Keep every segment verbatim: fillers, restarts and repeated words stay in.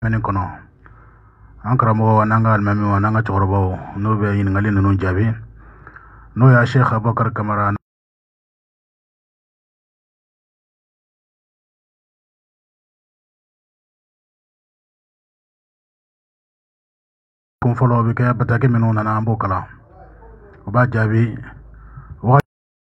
meni kono an karamo wananga almami wananga chorobo no be yin ngali nunu jabi no ya Sheikh Abubakar Kamara kun folo be ka batake menu nana ambo kala o ba jabi wa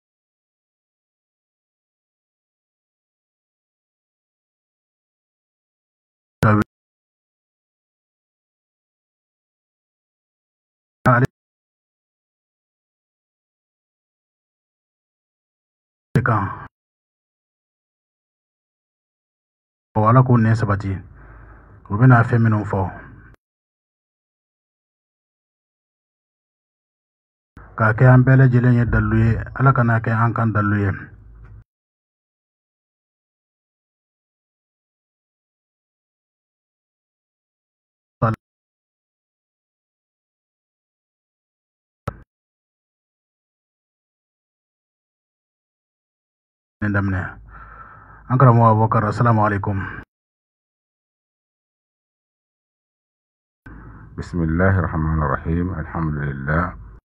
kan wala ko ne sabati o be na fe menu fo ka ke an bele jelen ye daluye ala kana ke an kan daluye ndamne an karamo Abubakar assalamu alaikum. بسم الله الرحمن الرحيم الحمد لله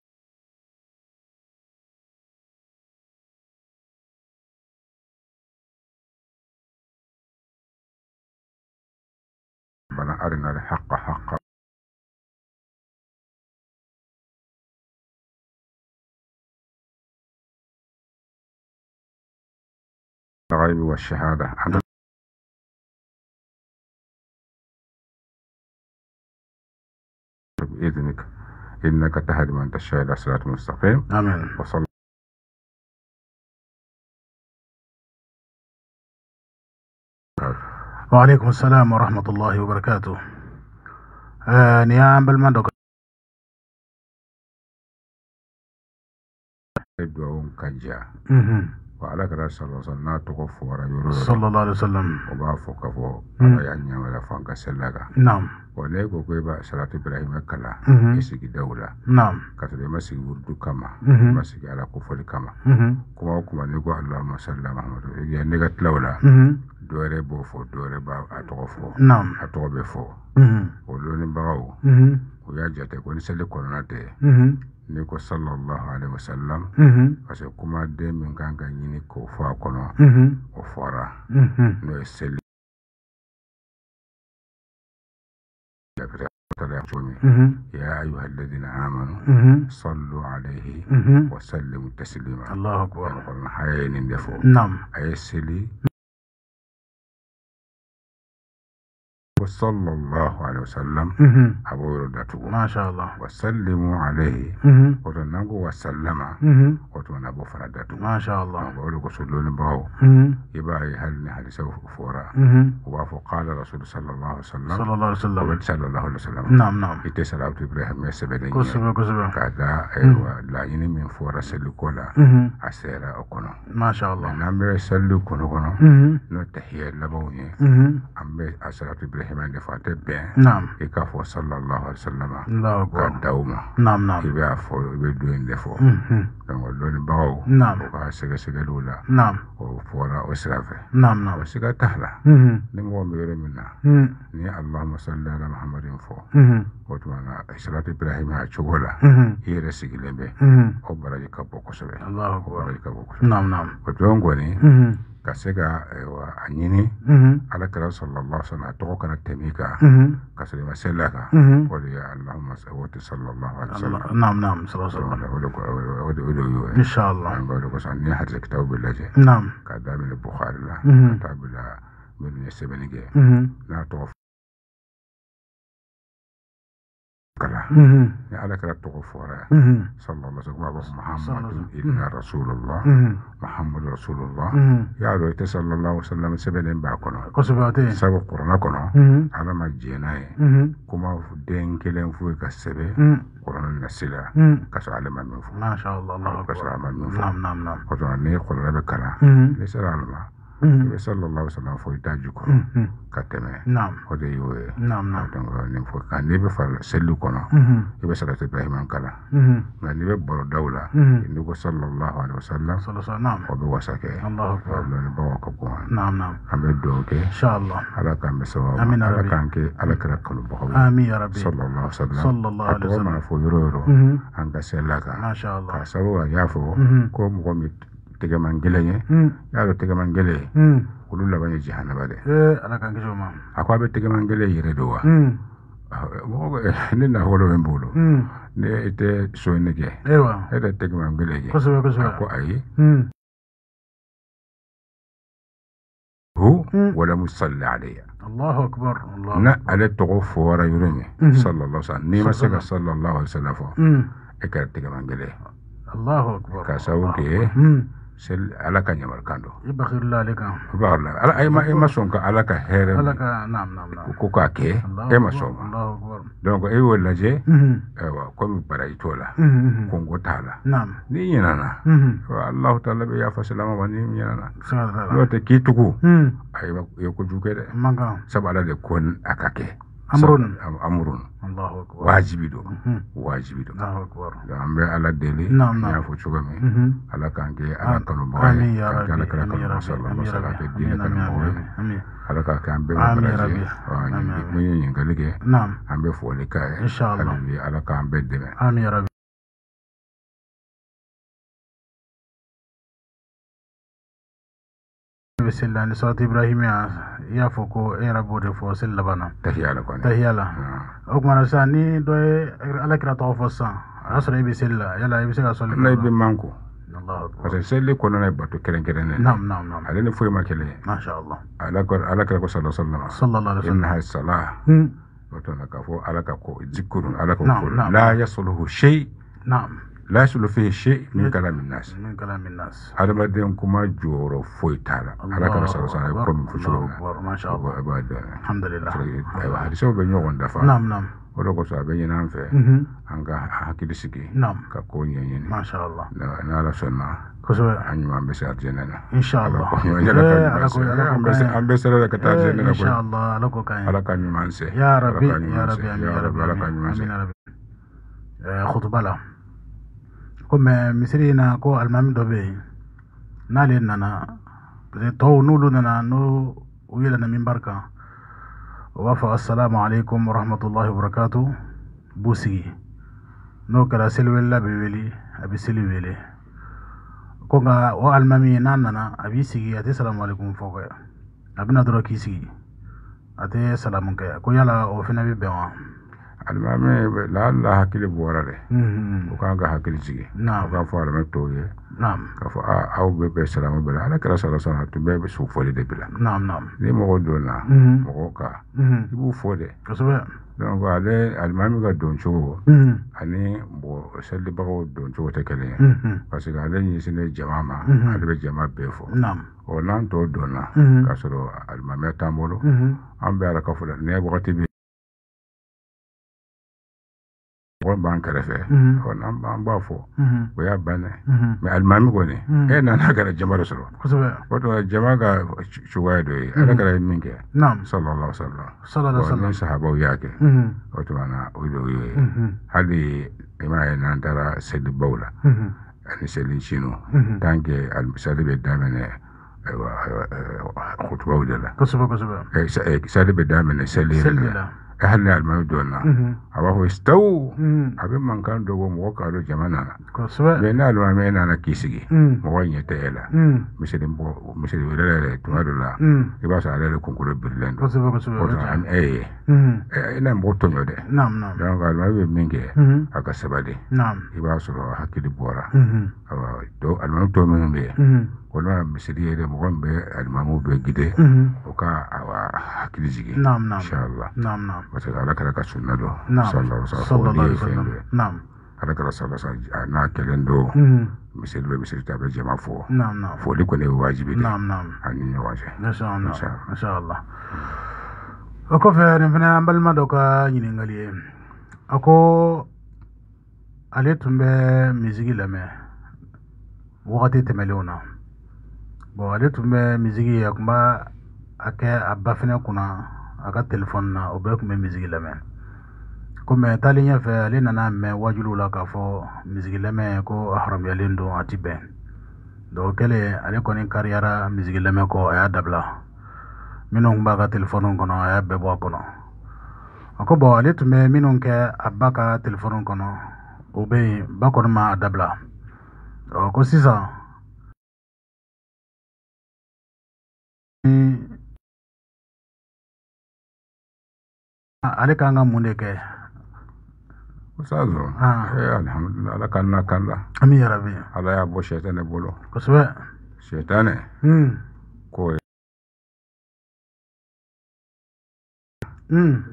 ربنا أرنا الحق حقا الغيب والشهادة بإذنك إنك تهدي من تشاء إلى صراط مستقيم. آمين. وصلى وعليكم السلام ورحمة الله وبركاته. آه نيام بالمندق دوم كنجا وعلى كذا صلى الله عليه وسلم توقف ورا صلى الله عليه وسلم وبافق فو على يعني ولا فانك سلقة. نعم. ولكن كويبا صلاة إبراهيم كلا يسقي دولة. نعم. كتير ما سقي وردو كما ما سقي على كفر كما كما كما نقول اللهم صل على محمد يعني نقول لولا دوره بوفو دوره با أتوقفو. نعم. أتوقفو. ولون باو ويا جت كوني سلك كوناتي نيكو صلى الله عليه وسلم parce que kuma de min kan ka nyini ko fa kono o fora no sel يا أيها الذين آمنوا صلوا عليه وسلموا تسليما. الله أكبر. قلنا حيين دفو. نعم. أي سلي وصلى الله عليه وسلم أبو ردته ما شاء الله. وسلموا عليه وتنقوا وسلم وتنقوا فردته ما شاء الله. وقالوا قصدون باو يبقى هل نحل سوف فورا وفو قال رسول صلى الله عليه وسلم صلى الله عليه وسلم وبد صلى الله عليه وسلم. نعم نعم. يتسال عبد إبراهيم يسبني كسبة كسبة كذا أيوة لا يني من فورا سلكولا أسيرا أكونه ما شاء الله. نعم سلكونه كونه نتحيي لبوني أم أسيرا إبراهيم من فاتبه. نعم. يكفو صلى الله عليه وسلم. الله أكبر. كدوما. نعم نعم. يبقى فو يبدون دفو. دعوا لون باو. نعم. وكاسك سجلولا. نعم. وفورا أسرافه. نعم نعم. وسجى تهلا. نمو ميرمنا. ني اللهم صل على محمد فو. وتوانا إسرائيل إبراهيم هاتشولا. يرسي لبه. أبرج كابو كسبه. الله أكبر. أبرج كابو كسبه. نعم نعم. وتوانغوني. kasega wa anyini ala kira sallallahu alaihi wasallam to kana temika kasere maselaka wali ya allahumma sawati sallallahu alaihi wasallam. نعم نعم صلى الله عليه وسلم. ودو ودو إن شاء الله. ودو كسان حديث كتاب بالله. نعم. كذا من البخاري لا كتاب لا من يسبنيجي لا توف كلا يا على كلا تغفر صلى الله عليه وسلم محمد إلا رسول الله محمد رسول الله يا ريت صلى الله عليه وسلم سبعين باكنا كسباتي سبع قرنا كنا على ما جيناي كما دين كلام فوق السبع قرنا النسلا كسر ما من فوق ما شاء الله. الله أكبر. كسر ما من فوق. نعم نعم نعم. قرنا ني قرنا بكلا ليس علما ibe sallallahu alaihi wasallam fo itaji ko kateme naam o de yo naam naam donc ni fo kan ni be fal sellu kono ibe salatu ibrahim kala na ni be boro dawla ni ko sallallahu alaihi wasallam sallallahu naam o be wasake allahu akbar ni bawo ko ko naam naam ambe do ke inshallah ala kan be so amin ala rabbi kan ke ala kala kono bo amin ya rabbi sallallahu alaihi wasallam sallallahu alaihi wasallam ma fo yoro yoro an ka sellaka masha Allah ka sabu ya fo ko mo mi tege mangeleye ya do tege mangele ulu la banye jahannaba de eh ala kan kiso ma akwa be tege mangele yire do wa mo ne na holo mbulu ne ite so nege ewa ite tege mangele ye ko so ko so ko ayi hu wala musalli alayya Allahu akbar Allah na ale to fo wara yureme sallallahu alaihi wasallam ni masaka sallallahu alaihi wasallam fo e ka tege mangele Allahu akbar ka sawke sel alaka nyamar kando ibakhir la alaka barla ala ay ma ma sonka alaka here alaka naam naam naam ko ka ke e ma so Allahu akbar donc e wala je ewa ko mi para itola ko ngotala naam ni yinana wa Allah taala be ya fasalama wani yinana sallallahu no te kituku ay ba e ko juke de manga sabala de kon akake amrun amrun Allahu akbar wajibi do wajibi do Allahu akbar ambe ala dele ya fo chugame ala kanke ala kanu ba amin ya rabbi ala kala kanu sallallahu alaihi wasallam dele kanu amin ala ka kambe amin ya rabbi amin mun yin galige naam ambe fo le ka inshallah ala kambe deme amin ya rabbi bismillah salatu ibrahim ya foko e rabode fo sel labana tahiyala ko tahiyala o kuma sani do ala kira to fo san asra ibi sella yala ibi sega sol na ibi manko Allah akbar parce que selli ko na bato keren keren ne nam nam nam ale ne foy makele ma sha Allah ala ko ala kira ko sallallahu alaihi wasallam sallallahu alaihi wasallam inna salah wato na ka fo ala ka ko zikrun ala ko la yasluhu shay nam la yasluhu fi shay min kalam الناس min kalam الناس adama den kuma joro foy tala ala ka sallallahu alaihi wasallam ko mi fucho ma sha Allah alhamdulillah aywa hadiso be nyogon dafa nam nam odo ko so be nyina fe anga hakili sigi nam ka ko nyenyen ma sha Allah na la sonna ko so anyu ambe sa jenena inshallah ala ko ambe ambe sala ka ta jenena ko inshallah ala ko kan ala kan manse ya rabbi ya rabbi ya rabbi ala kan manse amin rabbi eh khutbala comme misrina ko almami dobe nale nana de to nulu nana no wila na mimbarka wa fa assalamu alaikum wa rahmatullahi wa barakatuh busi no kala selwela be weli abi selwele ko ga o almami nana abi sigi ate assalamu alaikum foko ya abina doro ki sigi ate salamun kaya ko yala o fina be bewa almame la la hakili borale ko kanga hakili sigi naam ka fo alma toye naam ka fo a aw be be salamu bela ala kala sallallahu alaihi wasallam to be su foli de bila naam naam ni mo dona mo ka ibu fode kasobe donc ale almame ga don chogo ani bo selli bago don chogo te kele parce que ale ni sine jamama ale be jama be fo naam o nan to dona ka soro almame tamolo ambe ala ka fo ne wakati be on ban karafe on an ba fo o ya bane mais almami ko ne e na na gara jama rasul kasobe wato jama ga shuwa do ala gara minke naam sallallahu alaihi wasallam sallallahu alaihi wasallam sahaba yake wato ana o do yi hali ima ina ndara sedi bawla ani selin chino tanke al sadi be damene khutba wala kasobe kasobe e sadi be damene selin ahli almami donna aba ho staw abe man kan do mo ka do jamana ko so be na almami na na kisigi mo wanye tela misiri mbo misiri wele to adola e ba sa ale ko ko birlen ko so ko so am e ina mbo to nyode nam nam donc almami be minge aka sabade nam e ba so hakili bora awa do almami to men be wala misiri yede mo gombe almamu be gide o ka awa hakili jigi nam nam inshallah nam nam wata ala kala ka sunna do sallallahu alaihi wasallam nam ala kala sallallahu alaihi wasallam na kelendo misiri be misiri tabe jama fo nam nam fo liko ne wajibi nam nam ani ne waje inshallah inshallah ko fere fina ambal madoka nyini ngali ako ale tumbe mizigi lame wakati temelona bon ale tun bɛ misigi a kun b'a a kɛ a ba fɛnɛ kunna a ka telefɔni na o bɛɛ kun bɛ misigi lamɛn ko mɛ taalen ɲɛfɛ ale nana mɛn wajuliw la k'a fɔ misigi lamɛn ko a haramuyalen don a ti bɛn donc o kɛlen ale kɔni kariyara misigi lamɛn kɔ a y'a dabila minnu kun b'a ka telefɔniw kɔnɔ a y'a bɛɛ bɔ a kɔnɔ a ko bon ale tun bɛ minnu kɛ a ba ka telefɔniw kɔnɔ o bɛ yen ba kɔni ma a dabila ɔ ko sisan ale kan ka mun de kɛ Ustazo eh alhamdulillah ala kanna kanda amin ya rabbi ala ya bo shaytan bolo kosɛbɛ shaytan mm ko mm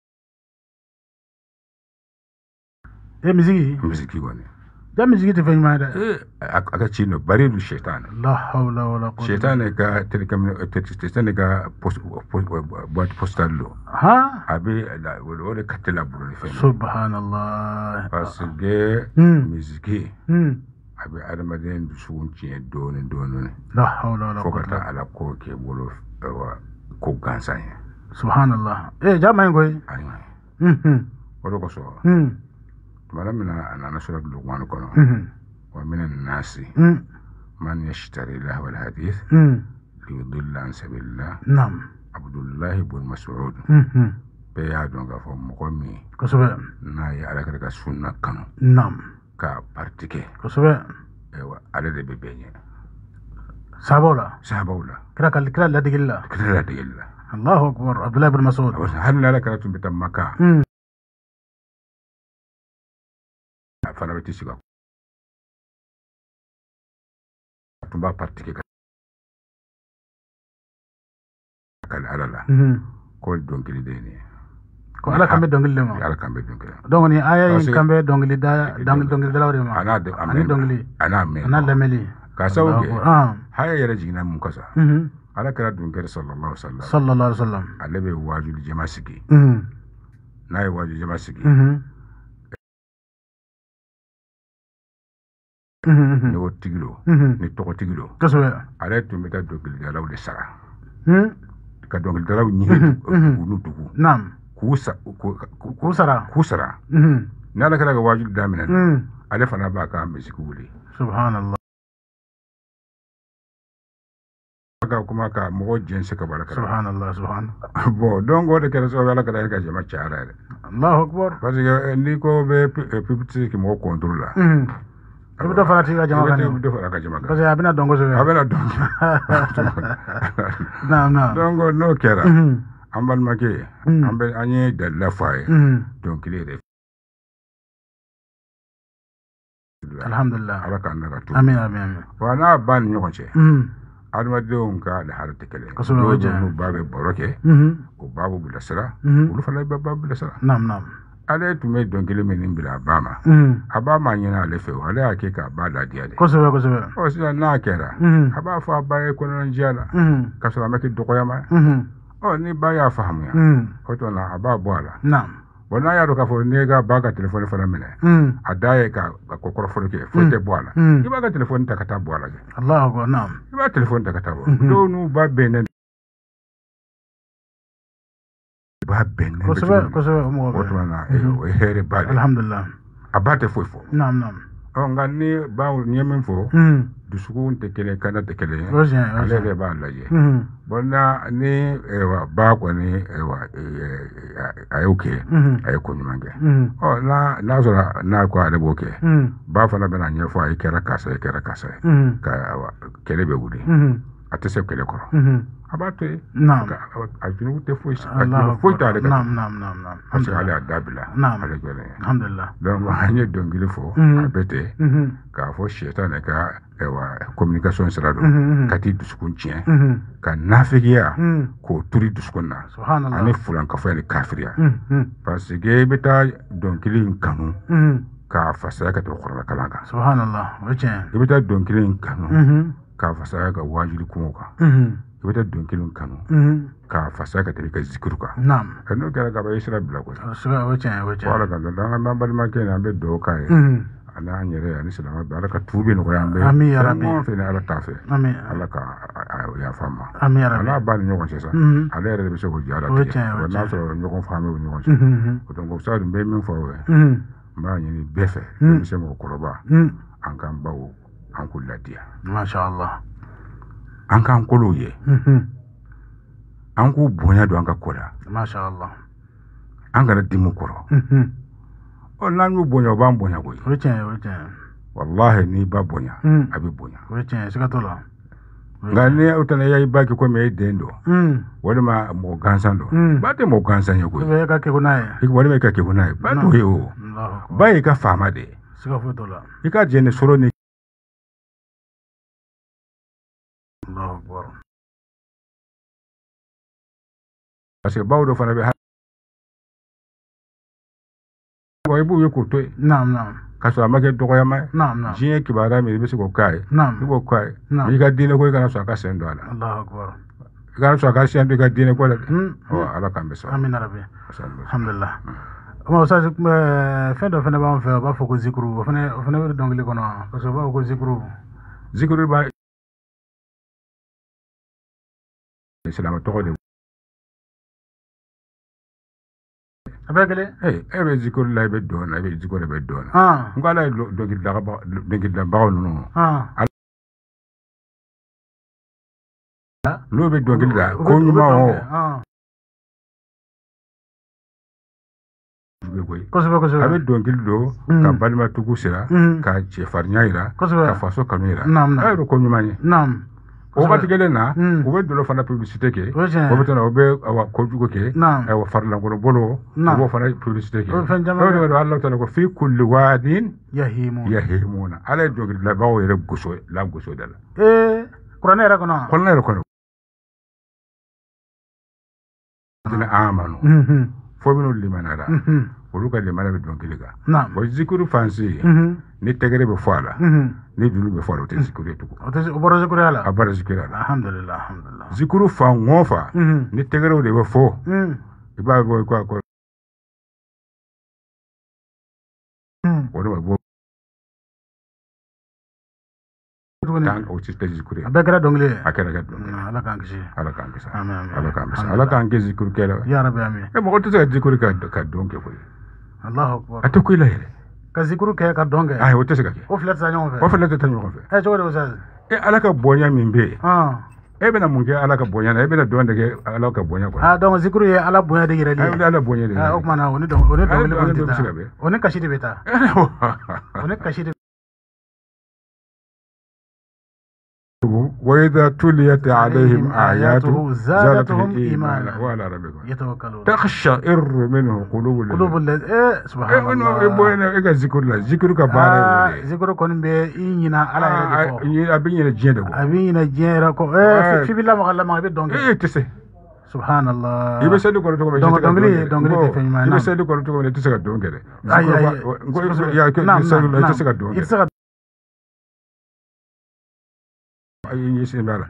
e misigi misigi goni ja misigi te fɛn ɲuman ye dɛ eh aka chino bari du shaytan la hawla wala quwwata shaytan ka telecom shaytan ka post boîte postale lo ha abi o de katela bulu fe subhanallah parce que mm misigi mm abi adamaden dusun tiɲɛ dɔɔni dɔɔni la hawla wala fo ka quwwata taa ala ko kɛ bolo ko gansan ye subhanallah eh ja man koy ayi mhm o de kosɔn mhm tumana min na a nana sura luqman kɔnɔ mhm wa min annasi mhm man yashtari lahu alhadith mhm liyudilla an sabilillah nam abdullahi ibn mas'ud mhm bɛɛ y'a dɔn k'a fɔ mɔgɔ min kosɛbɛ n'a ye ala kɛra ka sunna kanu nam ka parti kɛ kosɛbɛ ayiwa ale de bɛ bɛɛ ɲɛ sahabaw la sahabaw la kira kal kira ladigili la kira ladigili la allahu akbar abdullahi ibn mas'ud hali n'ala kɛra tun bɛ taa maka mhm a fana bɛ tisi ka tun b'a parti kɛ ka ala la mhm ko dɔnkili de ye ko ala kan bɛ dɔnkili de ma ala kan bɛ dɔnkili donc ni aya in kan bɛ dɔnkili da dɔnkili dalaw de ma ana ani dɔnkili ana mɛn ana lamɛli ka sababu kɛ ah haya yɛrɛ jiginna mun kasa mhm ala kɛra dɔnkili sallallahu alaihi wasallam sallallahu alaihi wasallam ale bɛ wajuli jama sigi mhm n'a ye wajuli jama sigi mhm mhm ni o tigi lo mhm ni tɔgɔ tigi lo kosɛbɛ ale tun bɛ taa dɔnkili dalaw de sara mhm ka dɔnkili dalaw ɲini dugu ni dugu nam k'u sa k'u sara k'u sara mhm ni ala kɛra ka wajuli daminɛ mhm ale fana b'a ka misiki wuli subhanallah ka kuma ka mɔgɔ jɛnse ka bala kɛra subhanallah subhanallah bon donc o de kɛra sababu ala kɛra ka jama cayara yɛrɛ allahu akbar parce que n'i ko bɛ publicité kɛ mɔgɔ contrôle la mhm i bɛ dɔ fara tigi ka jama kan i bɛ dɔ fara ka jama kan parce que a bɛna dɔn kosɛbɛ a bɛna dɔn naam naam donc n'o kɛra mhm an balimakɛ an bɛ an ye dalila fɔ a ye mhm dɔnkili yɛrɛ alhamdulillah ala k'an na ka to amin amin amin wa n'a ba ni ɲɔgɔn cɛ mhm adamadenw ka lahara tɛ kelen kosɛbɛ o diya n'u ba bɛ baro kɛ mhm o ba b'u bilasira mhm olu fana bɛ ba bilasira naam naam ale tun bɛ dɔnkili min bila a ba ma mhm a ba ma ɲɛna ale fɛ ale y'a kɛ k'a ba ladiya de kosɛbɛ kosɛbɛ ɔ sisan n'a kɛra mhm a b'a fɔ a ba ye kɔnɔnajɛya la mhm ka sɔrɔ a ma kɛ dɔgɔyama ye mhm ɔ ni ba y'a faamuya mhm o tuma na a b'a bɔ a la naam bon n'a y'a dɔn k'a fɔ n'i ka ba ka telefɔni fana minɛ mhm a da ye ka kɔkɔrɔfɔli kɛ foyi tɛ bɔ a la i b'a ka telefɔni ta ka taa bɔ a la allahu akbar naam i b'a telefɔni ta ka taa bɔ dɔw n'u ba bɛnnen ba bɛnnen kosɛbɛ kosɛbɛ o mɔgɔ o bɛ tuma na o ye hɛrɛ ba de alhamdulillah a ba tɛ foyi fɔ naam naam ɔ nka ni ba ɲɛ min fɔ mhm dusukun tɛ kelen kanda tɛ kelen ye o tiɲɛ o ale tiɲɛ yɛrɛ b'a lajɛ mhm bon na ni ba kɔni a y'o kɛ mhm a ye ko ɲuman kɛ mhm ɔ n'a n'a sɔrɔ n'a ko ale b'o kɛ mhm ba fana bɛna ɲɛfɔ a ye kɛra karisa ye kɛra karisa ye mhm ka kɛlɛ bɛ wuli mhm a tɛ se kɛlɛ kɔrɔ mhm a b'a to yen naam a junubu tɛ foyi a allahu junubu foyi akbar t'ale ka naam naam naam naam parce que ale y'a dabila naam ale jɔlen alhamdulillah donc an ye dɔnkili fɔ Mhm. a bɛ ten mhm k'a fɔ sɛtan ne ka communication sira don mhm ka t'i dusukun tiɲɛ mhm ka nafigiya mhm k'o turi dusukun na subhanallah ani fulankafo ni kafiriya mhm parce que i bɛ taa dɔnkili in kanu mhm k'a fasaya ka tɛmɛ kɔrɔla kalan kan subhanallah o tiɲɛ i bɛ taa dɔnkili in kanu mhm k'a fasaya ka wajuli kungo kan mhm i bɛ taa dɔnkili in kanu mhm k'a fasaya ka tɛmɛ i ka zikiru kan naam n'o kɛra ka ban i sira bila koyi o tiɲɛ o tiɲɛ o wala tiɲɛ ka dɔn an ka balimakɛ in an bɛ dugawu k'a ye mhm ala nyere ani salama ala ka tubi no yambe amin ya rabbi mo fe ne ala tafe amin ala ka ya fama amin ya rabbi ala ba ni nyokon sesa ala yere be se ko jara te na so nyokon fama be nyokon so to ko sa be min fo we ba ni befe be se mo koroba an kan bawo an kulladiya masha Allah an kan koloye an ku bonya do an ka kola masha Allah an ga dimu koro o nan mu bonya ba bonya ko weche weche wallahi ni ba bonya abi bonya weche sikatola ngane utana yayi baki ko me dendo wala ma mo gansando ba te mo gansanya ko be ka ke kunaye ik wala me ka ke kunaye ba to yo ba yi ka fama de sikatola ika jene soro ni Allahu akbar parce que bawdo fana be ko ibu yo ko to naam naam kaso amake to ko yama naam naam jiye kibara mi be se ko kai naam ko kai naam mi ga dine ko kana so aka sendo ala Allahu akbar ga so aka sendo ga dine ko la o ala kan be so amin rabbi alhamdulillah mo sa fin do fana ba on fait ba foko zikru fana fana donc li kono parce que ba ko zikru zikru ba islam to ko de abegele eh ebe zikru la be don ebe zikru be don ah ngala do gi daga ba do gi da ba no ah lo be do gi da ko nyuma o ah ko so ko so abe do gi do ka balma tugu sira ka che farnyaira ka faso kanira ay ro ko nyuma ni nam o ba tigele na o be do fana publicité ke o be tana o be awa ko jugo ke ay wa farla ngono bolo o fana publicité ke o do Allah ta'ala ko fi kulli wadin yahimun yahimuna ala do gi la bawo yere guso la guso dala eh qur'an era kono qur'an era kono dina amanu fo minu limanara olu ka limana be don kiliga o zikuru fansi ni tegere be fala ni dulu be fala o te zikuru tuko o te o boro zikuru ala abara zikuru ala alhamdulillah zikuru fa ngofa ni tegere o de be fo iba go ko ko o do bo tan o ci te zikuru abekara dongle akara ga don ala kan kishi ala kan kisa amen ala kan kisa ala kan ke zikuru kela ya rabbi amin e mo ko te zikuru ka ka don ke ko Allahu akbar ato ko ile ka zikuru ke ka donge ay o te se ka ke o flet sa nyon fe o flet ta nyon fe e jode o sa e ala ka bonya min be ah e be na munge ala ka bonya na e be na don de ke ala ka bonya ko ah donc zikuru ye ala bonya de yire ay ala bonya de ah o mana oni don oni don le oni kashi de beta oni kashi de وإذا تليت عليهم آياته زادتهم إيمانا وعلى ربهم يتوكلون تخشعر منه قلوب الذين قلوب الذين إيه سبحان الله إيه بوينا إيه ذكر الله ذكر كبار ذكر كون بي إنينا على يدكو أبينا جينا أبينا جينا كو إيه في بالله مغلا ما بيد دونك إيه تسي سبحان الله يبي سيدو كورو توكو دونك دونغلي دونغلي تفهم ما يبي سيدو كورو توكو تسي دونك أي أي يا كي سيدو تسي دونك ay yesi mala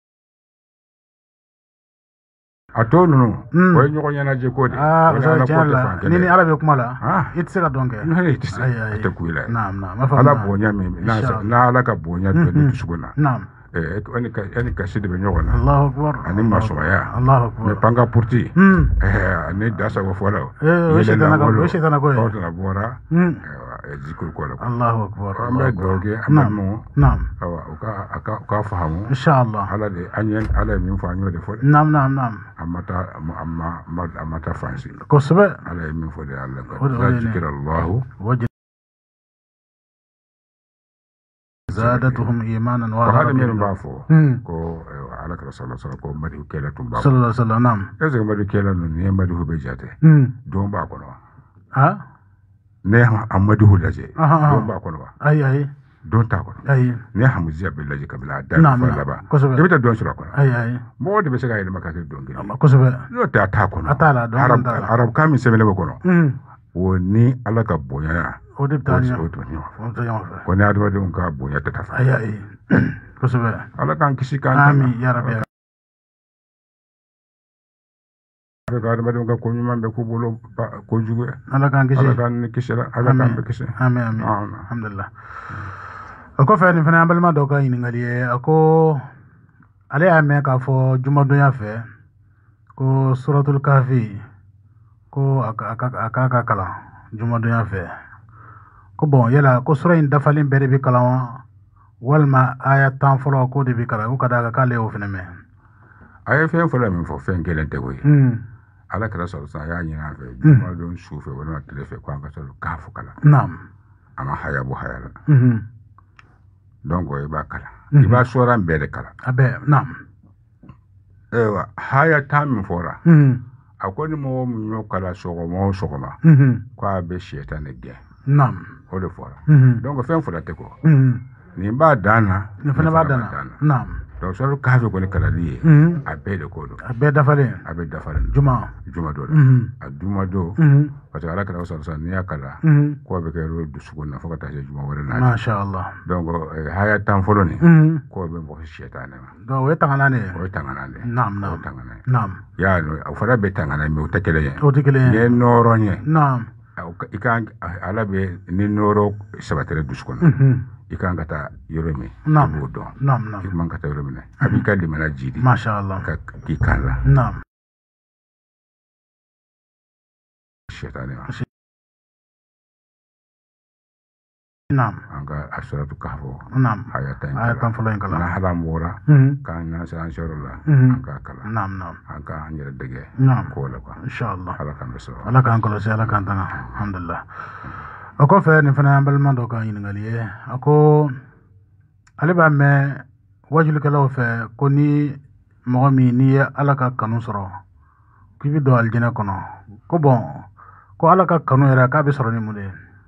atonu no way ñoko ñana je ko de wala ko te ni ni ala be kuma la it sega donke ay ay te kuila naam naam ma fa ala bonya mi na na ala ka bonya be ni suguna naam eh oni ka ani ka sidi be ñoko na Allahu akbar ani masoya Allahu akbar me panga porti eh ani dasa go fola eh we shetana ko we shetana ko ko na bora zikuru ko la Allahu akbar ambe doge amamu naam awa ka ka fahamu inshallah ala de anyen ala min fa ñode fo naam naam naam amata amma amata fansi ko sube ala min fo de alla ko zikra Allah wajh زادتهم ايمانا وهذا من بافو كو على رسول الله كو مدي كيلا تم صلى الله عليه وسلم نعم اذا مدي كيلا ني مدي هو بيجاته دون با كو ها ne amadu hulaje don ba kono ba ay ay don ta kono ay ne hamuziya billahi kabla da fa ba yebita don sura kono ay ay mo de be se gayle makake don gele ko sobe no ta ta kono atala don arab arab kam semele ba kono woni ala ka bonya o de tanya o to ni o to yama fa ko ne adama de on ka bonya ta ta fa ay ay ko sobe ala kan kisi kan amin ya rabbi Ka adamadenw ka ko ɲuman bɛ k'u bolo ko jugu ye. Ala k'an kisi. Ala k'an ni kisi la. Ala k'an bɛ kisi. Amin amin. Alhamdulillah. O kɔfɛ nin fana an balima dɔ ka ɲininkali ye a ko ale y'a mɛn k'a fɔ jumadonya fɛ ko suratul kahfi ko a ka a ka ka kalan jumadonya fɛ ko bon yala ko sura in dafalen bɛɛ de bɛ kalan wa walima aya tan fɔlɔ ko de bɛ kalan ko ka d'a kan k'ale y'o fana mɛn. A ye fɛn fɔlɔ min fɔ fɛn kelen tɛ koyi. Ala kɛra sɔrɔ sa a y'a ɲini an fɛ jumadon su fɛ walima tile fɛ ko an ka sɔrɔ kahfu kalan. Naam. A ma haya bɔ haya la. Donc i b'a kalan. I b'a sura bɛɛ de kalan. A bɛɛ naam. Ayiwa haya tan min fɔra. A ko ni mɔgɔ min y'o kalan sɔgɔma o sɔgɔma ko a bɛ sɛtan de gɛn. Naam. O de fɔra. Donc fɛn fila tɛ ko. Nin b'a dan na. Nin fana b'a dan na. Naam. Donc sura kahfi kɔni kalali ye a bɛɛ de ko don. A bɛɛ dafalen. A bɛɛ dafalen. Juma. Juma don la. A juma don. Parce que ala kɛra sɔrɔ sa n'i y'a kalan. K'o bɛ kɛ dusukun na fo ka taa se juma wɛrɛ na. Masha Allah. Donc haya tan fɔlɔ nin. K'o bɛ mɔgɔ sɛtan de ma. Donc o ye tangana de ye. O ye tangana de ye. Naam naam. O ye tangana ye. Naam. Y'a dɔn o fana bɛ tangana mais o tɛ kelen ye. O tɛ kelen ye. N'i ye nɔrɔ ɲɛ. Naam. I kan ala bɛ ni nɔrɔ sabatɛrɛ dusukun na. I kan ka taa yɔrɔ min. Naam. I b'o dɔn. Naam naam. I man ka taa yɔrɔ min na. A b'i ka limana jidi. Masha Allah. Ka k'i kan la. Naam. Sɛtan de ma. Naam. An ka a suratu kahfu. Naam. Haya tan in Haya tan fɔlɔ in kalan. Na haram bɔra. K'an n'an sera an seyɔrɔ la. An k'a kalan. Naam naam. An k'an yɛrɛ dɛgɛ. Naam. K'o la quoi. Inshallah. Ala k'an bɛ sɔrɔ. Ala k'an kɔlɔsi Ala k'an tanga. Alhamdulillah. O kɔfɛ nin fana an balima dɔ ka ɲininkali ye a ko ale b'a mɛn wajulikɛlaw fɛ ko ni mɔgɔ min n'i ye Ala ka kanu sɔrɔ k'i bɛ don alijinɛ kɔnɔ ko bon ko Ala ka kanu yɛrɛ k'a bɛ sɔrɔ ni mun de ye.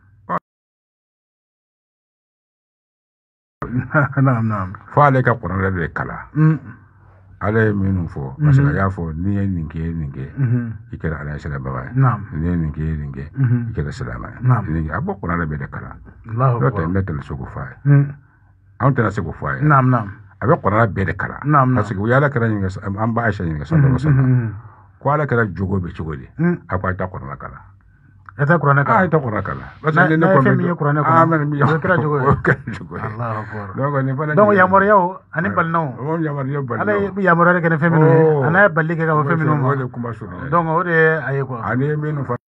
Naam naam. Fo ale ka kuranɛ de kalan. Ale ye minnu fɔ parce que a y'a fɔ n'i ye nin kɛ nin kɛ i kɛra ala sirabaga ye. Naam. N'i ye nin kɛ nin kɛ i kɛra silamɛ ye. Naam. A bɔ kuranɛ bɛɛ de kalan. Allahu N'o akbar. tɛ ne tɛna se k'o fɔ a ye. Anw tɛna se k'o fɔ a ye. Naam naam. A bɛ kuranɛ bɛɛ de kalan. Naam naam. Parce que u y'ala kɛra ɲininka an b'a Aisha ɲininka sallallahu alaihi wasallam ko ala kɛra jogo bɛ cogo di a ko a tɛ kuranɛ kalan. E tɛ kuranɛ kalan. A tɛ kuranɛ kalan. Parce que ne fɛn min ye kuranɛ kɔnɔ. Ah mais mi o kɛra jogo ye. O kɛra jogo ye. Allahu akbar. Donc nin fana. Donc yamaruyaw ani balinaw. O yamaruya balinaw. Ale bɛ yamaruya de kɛ ni fɛn minnu ye. A n'a ye bali kɛ ka bɔ fɛn minnu ma. O de kuma surun. Donc o de ye a ye quoi. Ani ye minnu fana.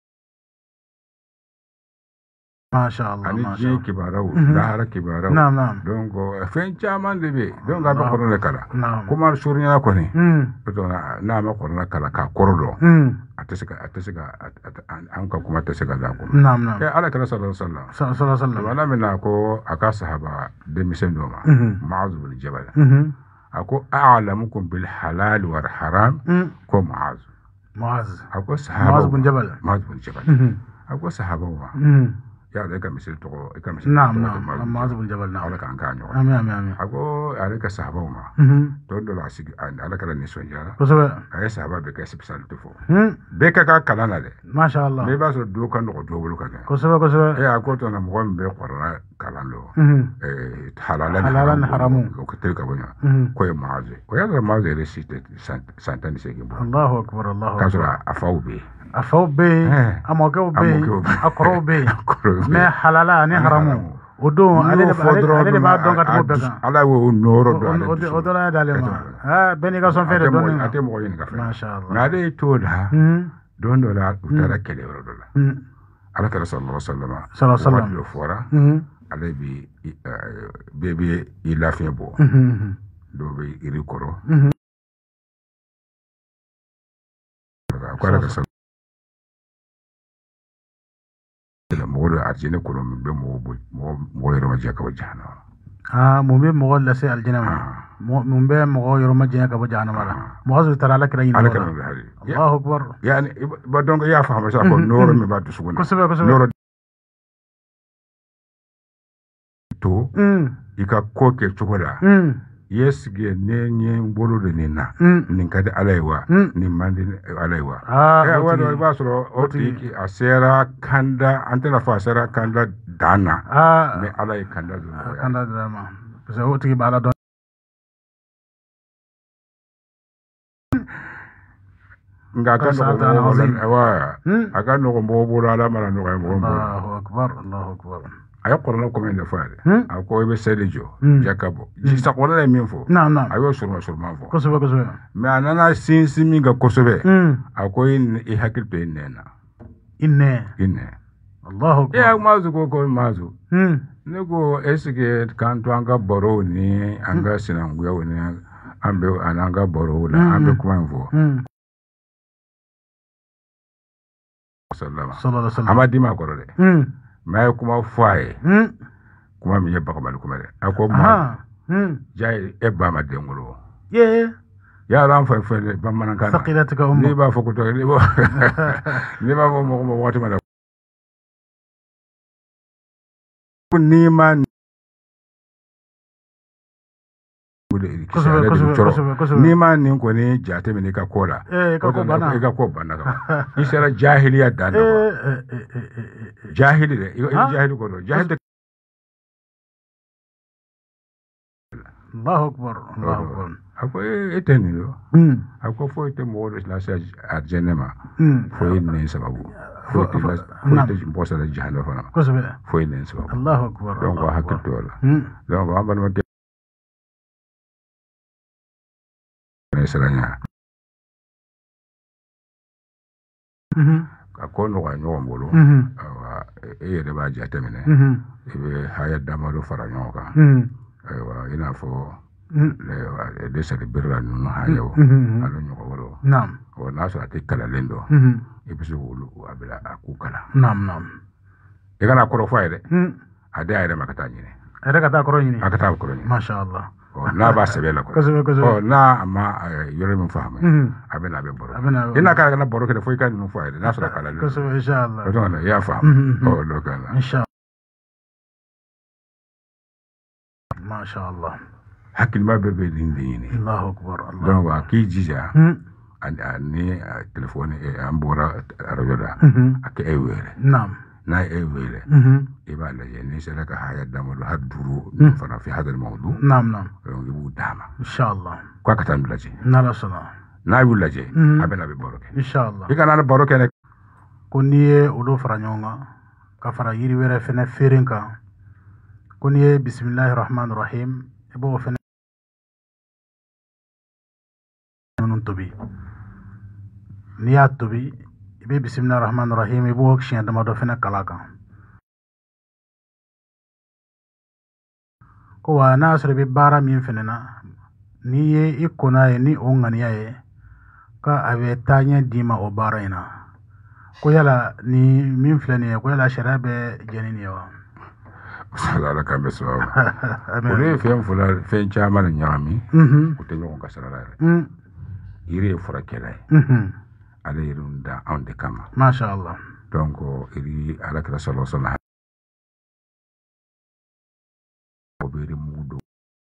Masha Allah. Ani Masha diɲɛ Allah. kibaruyaw lahara kibaruyaw. Naam naam. Donc fɛn caman de bɛ yen. Donc a bɛ kuranɛ kalan. Naam. Kuma surunyana kɔni. Donc n'a ma kuranɛ kalan k'a kɔrɔ dɔn. A tɛ se ka a tɛ se ka an ka kuma tɛ se ka da kɔnɔ. Naam naam. Ɛ ala kɛra sallallahu alaihi wasallam. Sallallahu alaihi wasallam. Ala min na ko a ka sahaba denmisɛn dɔ ma. Mu'adh bin Jabal. A ko a'lamukum bil halal wal haram ko Mu'adh. Mu'adh. A ko sahaba. Mu'adh bin Jabal. Mu'adh bin Jabal. A ko sahaba ma. Ya da ka misiri tɔgɔ i ka misiri. Naam naam. Mu'adh bin Jabal naam. Ala k'an k'a ɲɔgɔn. Amin amin amin. A ko ale ka sahaba ma. Don dɔ la a sigi ala kɛra nisɔndiyara. Kosɛbɛ. A ye sahaba bɛɛ kɛ spécialité fɔ. Bɛɛ ka k'a kalan na dɛ. Masha Allah. Mais i b'a sɔrɔ dɔw ka nɔgɔ dɔw bolo ka kɛ. Kosɛbɛ kosɛbɛ. E a ko tɔ na mɔgɔ min bɛ kuranɛ kalan dɔn. Halala ni haramu. O ka teli ka bɔ ɲɔgɔn. K'o ye Mu'adh ye. O y'a sɔrɔ Mu'adh yɛrɛ si tɛ san tan ni seegin bɔ. Allahu akbar Allahu K'a akbar. sɔrɔ a faw bɛ yen. A faw bɛ yen, a mɔkɛw bɛ yen, a kɔrɔw bɛ yen. Mais halala ani haramu o don ale de b'a dɔn ka tɛmɛ bɛɛ kan. Ala y'o nɔrɔ dɔn ale dusu. O dɔrɔn d'ale ma. Bɛɛ n'i ka sɔn fɛn de dɔnnen. A tɛ mɔgɔ ɲini ka fɛn. Masha Allah. Mais ale y'i t'o la. Don dɔ la u taara kɛlɛ yɔrɔ dɔ la. Ala kɛra sallallahu alaihi wasallam. Sallallahu alaihi wasallam. Waati dɔ fɔra. Ale bi bɛɛ bɛ i lafiya bɔ. Dɔw bɛ iri kɔrɔ. Ko ala ka sa mɔgɔ dɔ alijinɛ kɔnɔ min bɛ mɔgɔ mɔgɔ yɔrɔ ma jɛ ka bɔ jahanama. Ah, mun bɛ mɔgɔ lase alijinɛ ma? Mun bɛ mɔgɔ yɔrɔ ma jɛ ka bɔ jahanama la? Mɔgɔ sɔrɔ taara ala kira ɲini. Ala kira ɲini. Allahu akbar. Yani ba donc i y'a faamu sa ko nɔrɔ min b'a dusukun na. Kosɛbɛ kosɛbɛ. Nɔrɔ to i ka ko kɛ cogo la. I sigi ne ɲɛ bolo de nin na nin ka di ala ye wa nin man di ala ye wa ɛ wa dɔ i b'a sɔrɔ o tigi a sera kanda an tɛna fɔ a sera kanda dan na mais ala ye kanda don nɔgɔya kanda dira ma parce que o tigi b'a la dɔn. nga kan no wa aga no mo bo ala mara no mo bo Allahu akbar Allahu akbar ayo korona ko men faade ako be sede jo jakabo ji sa ko la min fo naam naam ayo surma surma fo ko sobe ko sobe me anana sin simi ga ko sobe ako in e hakil pe nena inne inne Allahu akbar ya mazu ko ko mazu hmm ne ko esike kan to anga boro ni anga sinangu ya woni ambe ananga boro la ambe kuma fo sallallahu alaihi wasallam amadi ma ko de hmm mais kuma foye hmm kuma mi yebba ko mal kuma de ako ma hmm jay e ba ma de ngolo ye ya ran fa fa ba man kan saqilatka ummu ni ba fa ko to ni ba ni ba mo mo wati ma ni ma ni ma ni ko ni jate mi ni ka kola eh ka ko bana e ka ko bana ka isara jahiliya dana eh jahili de jahili ko do jahili Allahu akbar Allahu akbar ako eteni do hmm ako fo ite mo do la sa arjenema hmm fo ni sababu fo ite fo ite bosa la jahannama fana ko sobe fo ni sababu Allahu akbar donc hakito wala hmm donc amban ma seranya mhm akono wa nyo mbolo awa e de ba jata mene mhm e haya damaro faranyoka mhm ewa ina fo le wa de sari birra no hayo alo nyo woro nam o naso ati kala lendo mhm e bisu wulu abila akukala nam nam e kana koro faide mhm ade ayre makata nyine ayre kata koro nyine akata koro nyine masha Allah na ba sebela ko ko na ma yore mun fahama abena be boro ina ka na boro ke foi ka no foi na so kala ko so inshallah ko na ya fahama o lo kala inshallah ma sha Allah hakil ma be be dindini Allahu akbar Allah donc aki jija ani telefone e ambora rajoda ak e were nam na e were iba la jeni sala ka haya damalo haduru fana fi hada almawdu nam nam yibu dama inshallah kwa katan laje na la sana na yu laje abena be boroke inshallah ikana na boroke ne koniye ulo faranyonga ka fara yiri were fene ferinka koniye bismillahir rahmanir rahim ibo fene non tobi niya tobi ibe bismillahir rahmanir rahim ibo kshin dama do fene kalaka ko wa nasre be bara min fenena ni ye ikona ye ni ongania ye ka ave tanya dima o bara ina ko yala ni min flene ko yala sharabe janini wa sala ka be so ko le fem fula fen chama na nyami ko te nyon ka sala re ire fura kele ale irunda on de kama masha Allah donc iri ala ka sallallahu alaihi wasallam obere mudo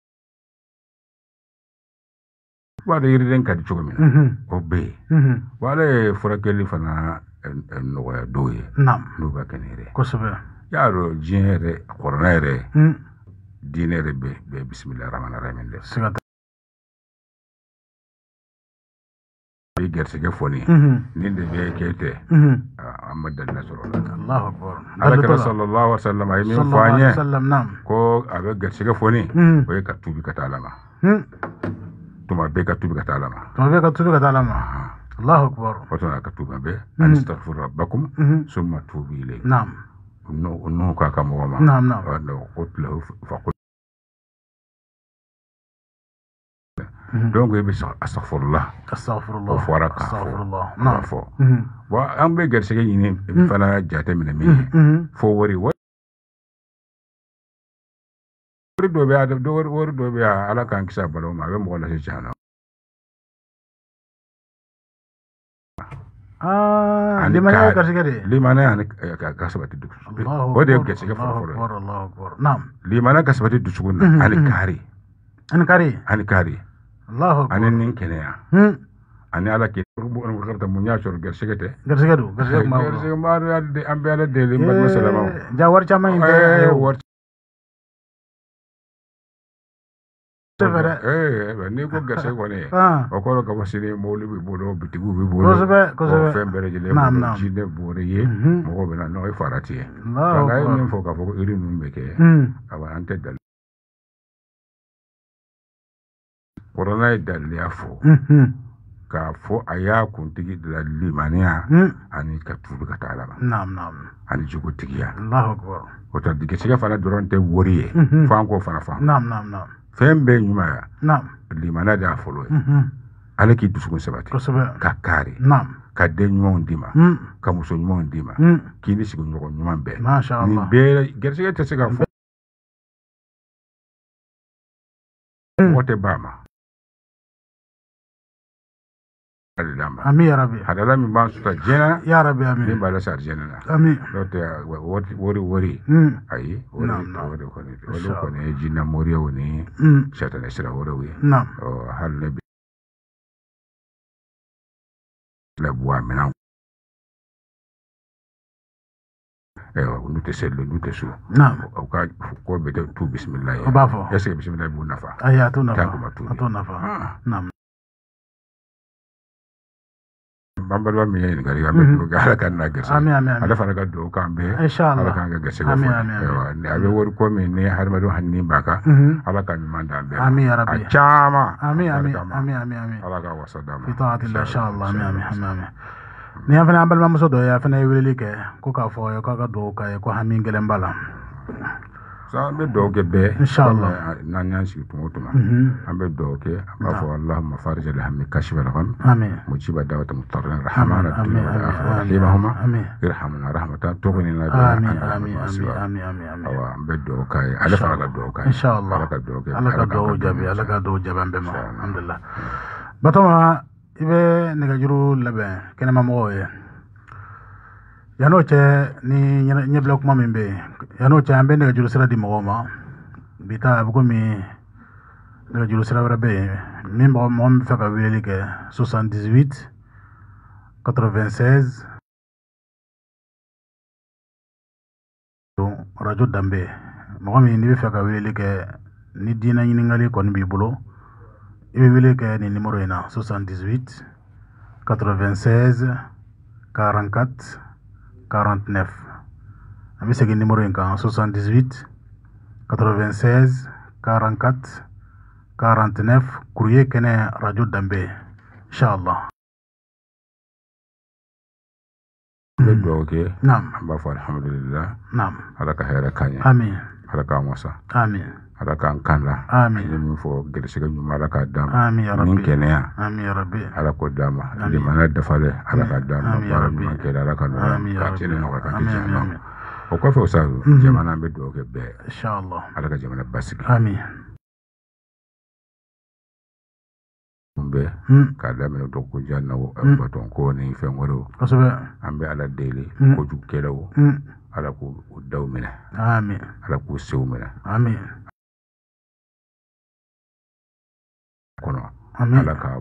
wala iri den ka di chogomina obe wala fura kele fana no ya doye nam no ba kanere ko sobe yaro jinere koronere dinere be be bismillahir rahmanir rahim de sigata be gerse ge foni ninde be kete amad nasrullah Allahu akbar ala sallallahu alaihi wasallam ay min fanye sallam nam ko abe gerse ge foni o ka tubi ka talama tuma be ka tubi ka talama tuma be ka tubi ka talama Allahu akbar wato ka tubi be astaghfir rabbakum summa tubi ilayhi nam no no ka ka mo ma nam nam wa qutlahu fa donc ibe astaghfirullah astaghfirullah astaghfirullah na fo wa am be gerse ge yini fala jate min mi fo wori wori do be ada do wori do be ala kan kisa balo ma be mo la se jana ah limana gerse ge de limana an ka sabati du o de gerse ge fo fo Allahu akbar nam limana ka sabati du suguna an kari an kari an kari Allahu akbar anen nin kenya hmm ani ala ke bu on garta mu nya chor gerse ge te gerse ge du gerse ma gerse ma de ambe ala de limba masala ma jawar chama inde eh ni ko gase ko ne o ko ko sini moli bi bolo bitigu bi bolo ko fembere jele mo jinde bore ye mo ko bena no e farati ga ni fo ka fo iri num beke aba ante dal corona dal ya fo ka fo aya kuntigi dal limania ani ka tudu ka talama nam nam ani jugo tigiya Allahu akbar o ta dige siga fana doronte woriye fa ko fana fa nam nam nam fembe nyuma ya nam limana da folo ale ki dusugun sabati ka kare nam ka den nyuman dima ka muso nyuman dima ki ni sigun nyuman nyuman be masha Allah ni be gersiga te siga fo wote bama Amin ya Rabbi. Hadala mi ban suta jena ya Rabbi amin. Min bala sar jena. Amin. Dote wori wori wori. Ayi wori wori ko ni. Wori ko ni jinna moriya woni. Shatana sira wori wi. Naam. Oh hal nabi. La bua mina. Eh nute sello nute su. Naam. O ka ko be tu bismillah. Bafo. Ese bismillah bu nafa. Ayatu nafa. Atu nafa. Naam. Bambal mi yen gari ambe ko gala kan na gese amin amin ala fara ga do kambe inshallah ala kan ga gese amin amin abe wor ko mi ne har ma do hanni baka ala kan manda ambe amin ya rabbi chama amin amin amin amin amin ala ga wasadama fi ta'atillah inshallah amin amin amin ni afana ambal ma muso do ya afana wele ke ko ka fo yo ka ga do ka ko hamin gelen bala sa be do ke be inshallah nan yan shi tumo tuma ambe do ke amba fo allahumma farij al hammi kashif al gham amin mujiba da'wat mutarrin rahman ad-dunya wal akhirah rahimahuma irhamna rahmatan tughnina biha amin amin amin amin amin awa ambe do kai ala fara ga do kai inshallah ala ka do ke ala ka do jabi ala ka do jabi ambe ma alhamdulillah batoma ibe ne ga juru labe kenema mo ye yano che ni nyebla kuma mimbe yano che ambe ne juru sira di mogoma bita abugo mi ne juru sira wara be mi mo mo fa ka wele ke soixante-dix-huit quatre-vingt-seize radio dambe mo mi ni fa ka wele ke ni dina ni ngali kon bi bulo ibe wele ke ni numéro ina soixante-dix-huit quatre-vingt-seize quarante-quatre quarante-neuf. Ami c'est le numéro soixante-dix-huit quatre-vingt-seize quarante-quatre quarante-neuf courrier kene radio dambe inshallah. بدوك نعم بفعل الحمد لله نعم على كهيرة كانيا آمين على كاموسا آمين على كان كان لا آمين من فوق جلسة جمعة على كدام آمين يا ربي من كنيا آمين يا ربي على كدام اللي ما ندفعله على كدام بارا من كذا على كنوا آمين يا ربي آمين آمين وكيف وصل جمعنا بدوك ب إن شاء الله على كجمعنا بس آمين be kada men do ko jannawo baton ko ni fenworo kasobe ambe ala dele ko jukelawo ala ko daw mena amin ala ko sew mena amin kono amin ala ka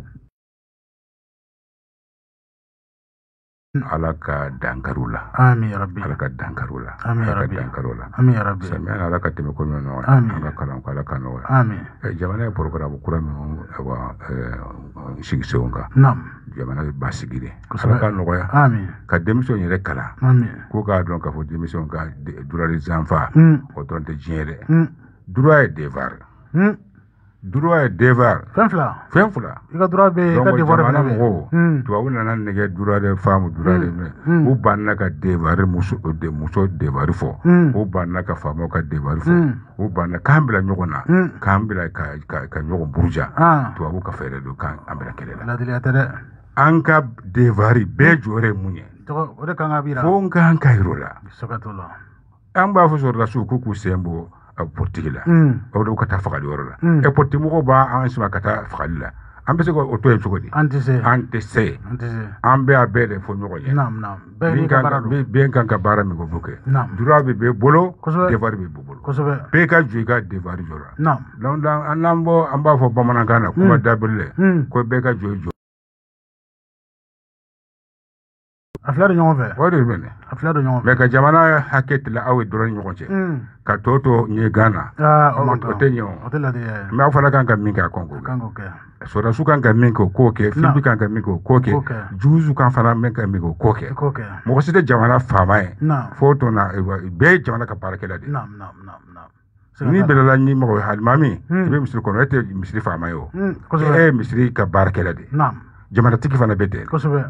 ala ka dankarula amin ya rabbi ala ka dankarula amin ya rabbi dankarula amin ya rabbi samena ala ka teme ko no ala kalam kala kano amin e jamana programme kurami wa sigi sewonka nam jamana basigire ala ka no ya amin ka demission yere kala amin ko ka don ka fo demission ka durale zanfa o don te jere droit et devoir droit et devoir fenfla fenfla iga droit be ka devoir na mo to awuna nan ne droit de femme droit de o banna ka devoir muso de muso devoir fo o banna ka femme ka devoir fo o banna kambila nyogona kambila ka ka nyogo burja to abu ka fere do kan ambila kelela la dili atade anka devoir be jore munye to o de kan abira fo ngan kairola sokatolo amba fo sorda su ku ku sembo portigila o do kata fakali worola e porti mo ba an sima kata fakali la ambe se ko o to e chogodi antise antise antise ambe abede fo nyogo ye nam nam be ni ka barado be be kan ka bara mi go buke nam dura be be bolo devoir be bolo kosobe be ka juiga devoir jora nam don dan anambo amba fo bamana kana kuma dabille ko be ka juiga afla do ñoŋo fe o de bene afla do ñoŋo me ka jamana haket la awi doron ñoŋo ce ka toto ñe gana ah o te ñoŋo o te la de me aw fana kan ka min ka kongo kango ke sora su kan ka min ko ko ke filbi kan ka min ko ko ke juzu kan fana min ka min ko ko ke ko ke mo ko site jamana fama ye na foto na be jamana ka para kala de nam nam nam nam ni bela la ni mo halmami be misri kono ete misri fama yo e misri ka bar kala de nam jamana tiki fana bete ko sobe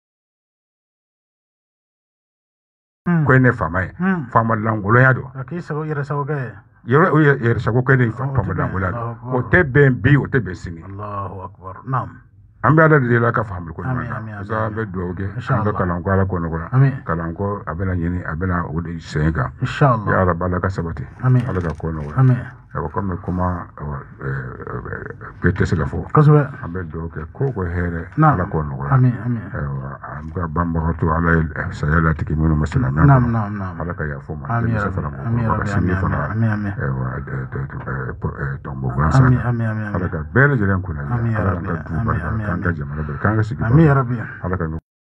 ko ne fama ye fama langolo ya do ki sago yere sago ke yere yere sago ke ne fama langolo ya do o te ben bi o te be sini Allahu akbar nam ambe ala de la ka fahamul ko Amin, ma amin, amin. sa be do ke Inshallah. anga kalan ko ala ko no Amin. kalan ko abena yini abena o de senga inshallah ya rab ala ka sabati Amin. ala ka ko no amin ya ko me kuma pete se la fo ko sobe ambe do ke ko ko here nam ala ko no amin amin am ka bamba to ala sayala tiki mino masala na nam nam nam ala ka ya fo ma amin de se rabbi fara mo amin ko rabbi ka sini amin fara amin amin ewa de de tombo gansa amin amin amin ala amin ka bele jelen kuna Amin, ya ala Rabbi. ka tu Amin, barka amin, kan ka amin. jamana be kan ka sigi amin ya rabbi ala ka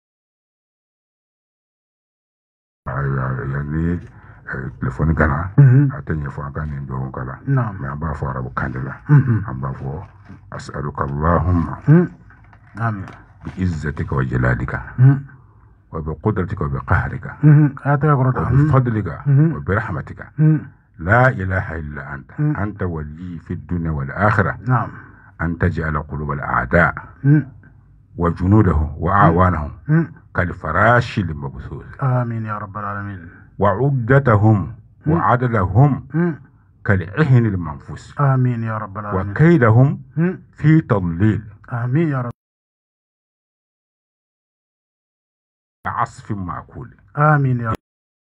ya ya ni telefoni kana mhm atanye fo kan ni do kala nam me amba fo arabu kandela mhm amba fo as'aluka allahumma mhm amin bi izzatika wa jalalika mhm wa bi qudratika wa bi qahrika mhm ayata ko rota wa bi fadlika Mhm. wa bi rahmatika mhm لا إله إلا أنت مم. أنت ولي في الدنيا والآخرة نعم أن تجعل قلوب الأعداء mhm وجنودهم وأعوانهم mhm كالفراش المبثوث آمين يا رب العالمين وعدتهم وعددهم mhm كالعهن المنفوس آمين يا رب العالمين وكيدهم mhm في تضليل آمين يا رب عصف معقول آمين يا رب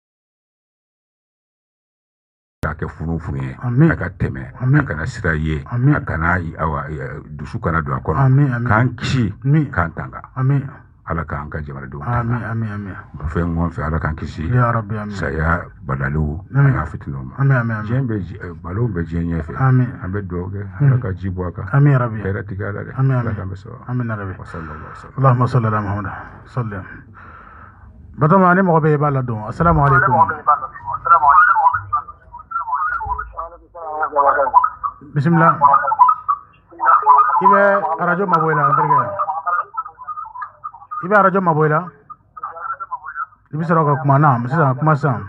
aka funu funu ye Amin. aka teme Amin. aka na sira ye Amin. aka na awa dusu kana do akono Amin, amin. kan kisi Amin. kan tanga آمين ala kan ka jamana do آمين tanga آمين آمين fe ngon fe ala kan kisi يا رب آمين saya balalu Amin. ana fitino ma آمين آمين آمين jembe balo be jenye fe Amin. ambe doge ala ka jibo aka آمين يا ربي kera tigala de Amin, ala amin. kan beso آمين يا ربي wa sallallahu alaihi wasallam اللهم صل على محمد صل بطمع ني مغو بي بالا دون السلام عليكم بسم الله ibe arajo maboyla nderge ibe arajo maboyla ibi soro ko kuma na misa kuma sam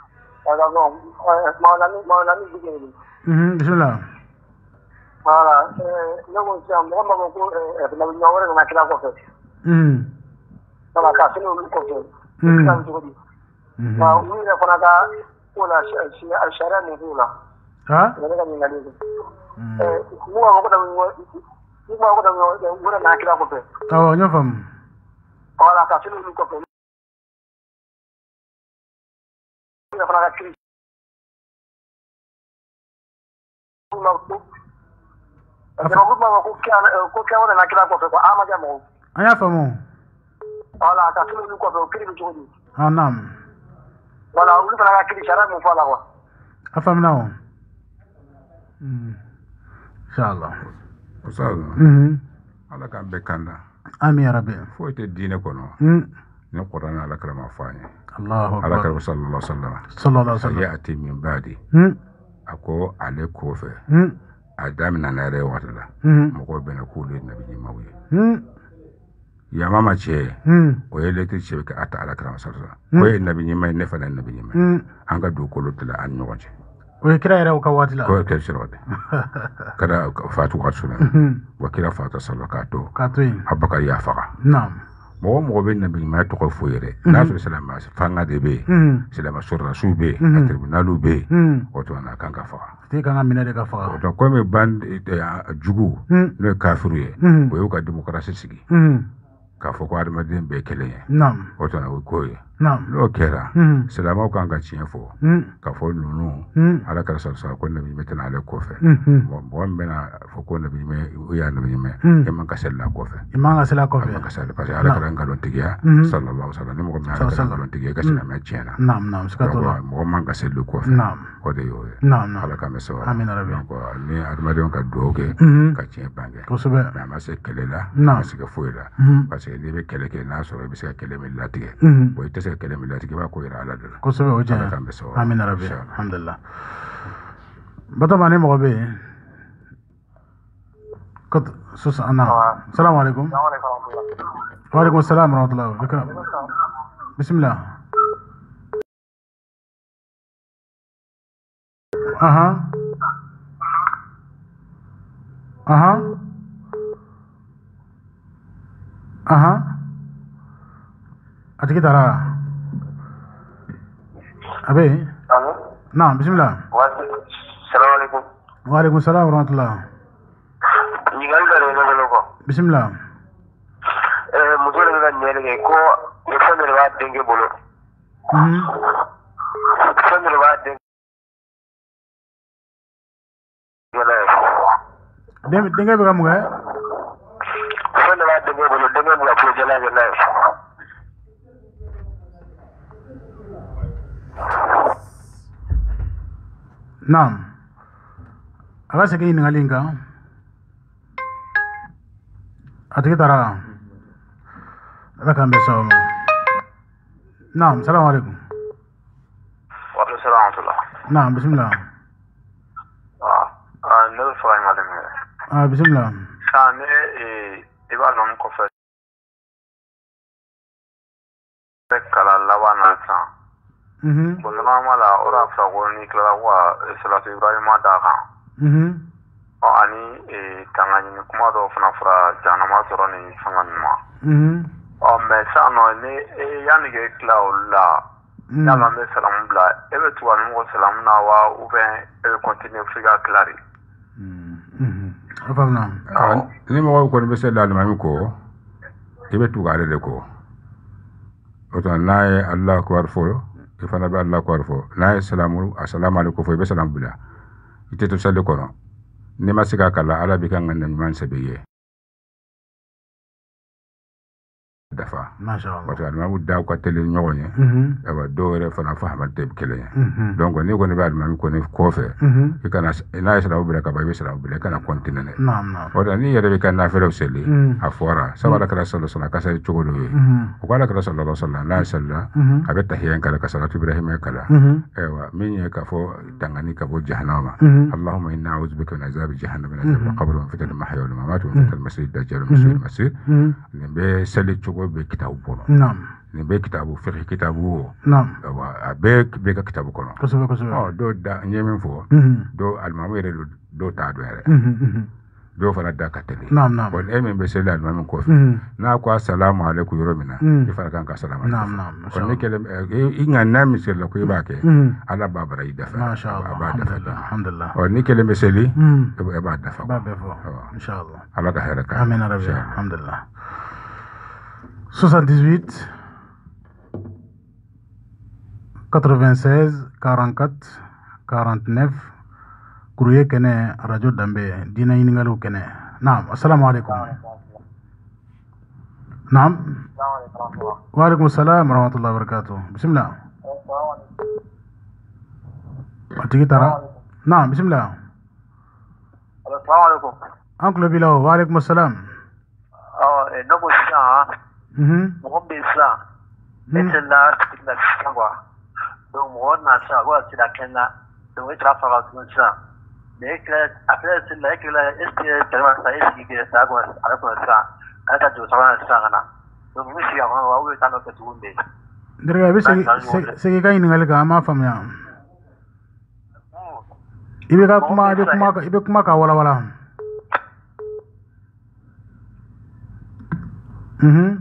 mhm bismillah Voilà, ne ko ci am mo ko ko e na ñu wara na kila ko fe. mhm Sama ka sinu ko fe. Mhm. Kan ci ko di. mhm Wa wi ne fana ka ko la shi shara ne ko la. ha Ne ga ni ngali. Mhm. Eh, mu wa ko da mu mu wa ko da mu wara na kila ko fe. awo ñofam Voilà, ka sinu ko fe. Ne fana ka kiri. Ma ko Dama ko ma ko kya ko kya wara na kila ko fe ko ama jamo. anya famu Voilà, ka sinu ko fe o kiri bi ko di. ah nam Voilà, ulu fana ka kiri shara mu fa la wa. afam nawo mhm inshallah ustaz mhm ala kan be kanda amin ya rabbi fo te dine kono mhm ni qur'an ala karama fani الله ala أكبر karama sallallahu alaihi wasallam صلى الله عليه وسلم sayati min badi هم ako ale ko fe هم adam na na re watala هم mo be na kulu nabi mawi هم ya mama che هم o yele te che ka ata ala karama sallallahu ko e nabi mai ne fa na nabi mai هم an ga do ko lutala an nyoje ويكرا يرى وكواتلا ko ke shirode kada fatu wasuna هم wa kira fatu sallallahu كاتوين abaka ya faqa نعم mo mo be nabi mai to ko foyere na sallallahu fanga de be هم silama surra sube Mhm. tribunalu be هم oto na kanka faqa تي كان من هذا كفا to ko me band jugu هم no kafiru ye هم o yo ka demokrasi sigi هم ka fo ko adama den be kele ye نعم oto na ko ye Naam. Lo kera. Salama kan ka tiɲɛ fɔ. Ka fɔ nunu. Ala ka sɔrɔ sɔrɔ ko nabi mɛtɛna ale kɔfɛ. Mɔgɔ min bɛna fɔ ko nabi mɛ o y'a nabi mɛ. E man ka seli la kɔfɛ. I man ka seli la kɔfɛ. E man ka seli parce que ala ka ngalon tigiya. Sallallahu alaihi wasallam. Ni mɔgɔ min ala ka ngalon tigiya ka silamɛ tiɲɛna. Naam naam. Sika to la. Mɔgɔ man ka seli kɔfɛ. Naam. O de y'o ye. Naam naam. Ala ka mɛ sɔrɔ. Amin rabbi. Donc ni adamadenw ka dugawu kɛ ka tiɲɛ bange. Kosɛbɛ. Mais a ma se kɛlɛ la. Naam. A ma se ka foyi la. Parce que n'i bɛ kɛlɛ kɛ n'a sɔrɔ i bɛ se ka kɛlɛ min latigɛ. Bon i tɛ se ka kɛlɛ min latigɛ i b'a ko yira ala de la. Kosɛbɛ o diya. Amin rabbi. Alhamdulillah. Batama ni mɔgɔ bɛ yen. Kot susan na. Assalamu alaikum. Wa alaikum assalam wa rahmatullahi wa barakatuh. Bismillah. Aha. Aha. Aha. Ati kitara. Abe. Alo. Naam, bismillah. Wa Assalamu alaikum. Wa alaikum assalam wa rahmatullah. Ñigal gare no no ko. Bismillah. Eh muso le ga ñele ko e fa ne ba denge bolo. Mhm. Fa ne ba denge. Dem denge be kam ga. Fa ne ba denge bolo denge mu la ko jela ga na. Naam. Aga segi ningalinga. Ati kitara. Ala kan be sawo. Naam, assalamu alaikum. Wa alaikum assalam wa rahmatullah. Naam, bismillah. Ah, ah ne fa ma de me. Ah, bismillah. Sa ne e e ba non ko fa. Kala lawana sa. Mhm. Bon mala ora fa ko ni kala wa salatu ibrahima da kan. Mhm. O ani e tangani ni kuma do fana fura janama toro ni fanga ma. Mhm. O me sa no ni e yani ge kla la. Ya la me salam bla. E be tuwa ni mo salam na wa ou bien e be continue friga clari. Mhm. Afamna. Ni mo ko ni be se la ma mi ko. E be tuwa de ko. O to na e Allah akbar fo. Ifana be Allah akbar fo. Na e salamu assalamu alaikum fo be salam bla. Ite to sale kono. Ni masika kala ala bi kan ngana man sebeye. Dafa. Masha Allah. Wato almamu da ko tele nyogonye. Mhm. Aba do re fana fahama te kele. Mhm. Donc ni ko ni ba almamu ko ni ko fe. Mhm. E kana ina salamu bla ka ba be salamu bla kana continue. Naam naam. Wato ni yere be kana fere useli. Afora. Sabara kala sallallahu alaihi wasallam ka sai chogo do ye. Mhm. Ko kala kala sallallahu alaihi wasallam la salla. Abe tahiyan kala ka salatu ibrahim kala. Ewa min ye ka fo tangani ka bo jahannama. Allahumma inna a'udhu bika min azab jahannam min azab al-qabr wa fitnat al-mahya wal mamat wa fitnat al-masih ad-dajjal wa masih al-masih. Ni be sali chogo be kitabu bono. Naam. Ni be kitabu fiqh kitabu. Naam. Wa be be ka kitabu kono. Kosebe kosebe. Oh do da nyemin fo. Do almamu yere do ta do yere. Do fana da ka tele. Naam naam. Bon e men be seli almamu ko fi. Na ko assalamu alaikum yoromina. E fana kan ka assalamu alaikum. Naam naam. Kon ni kele e nganna mi sel ko ibake. Ala babara yi dafa. Masha Allah. Alhamdulillah. O ni kele be seli. E ba dafa. Ba be fo. Inshallah. Ala ka hera ka. Amin rabbi. Alhamdulillah. soixante-dix-huit quatre-vingt-seize quarante-quatre quarante-neuf Kuruye kene radio dambe dina yiningalu kene. Naam, assalamu alaikum. Naam. Wa alaikum assalam wa rahmatullahi wa barakatuh. Bismillah. Atigi tara. Naam, bismillah. Assalamu alaikum. Uncle Bilao, wa alaikum assalam. Oh, e no ko sa. Mhm. Mo be sa. Ete la tikla kwa. Donc mo na sa wa ti la kenna. Donc e tra fa ga tun sa. Mais que après c'est là que là est-ce que tellement ça est qui est ça quoi alors que ça quand tu as ça ça na donc moi si avant on va où t'as notre tout ndé derga be se se ga yin ngal ga ma famya ibe ga kuma ibe kuma ibe kuma ka wala wala mhm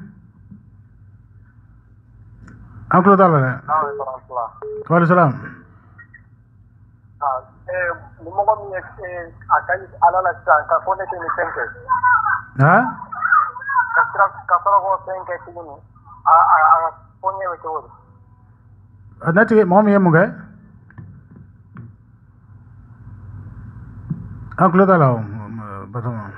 aklo dala wa alaikum salam ah eh mo mo mi eh akai ala la sa ka fone te ni tempe ha ka tra ka pro go tempe ti ni a a a fone we to nati mo mi yemuga aklo dala batama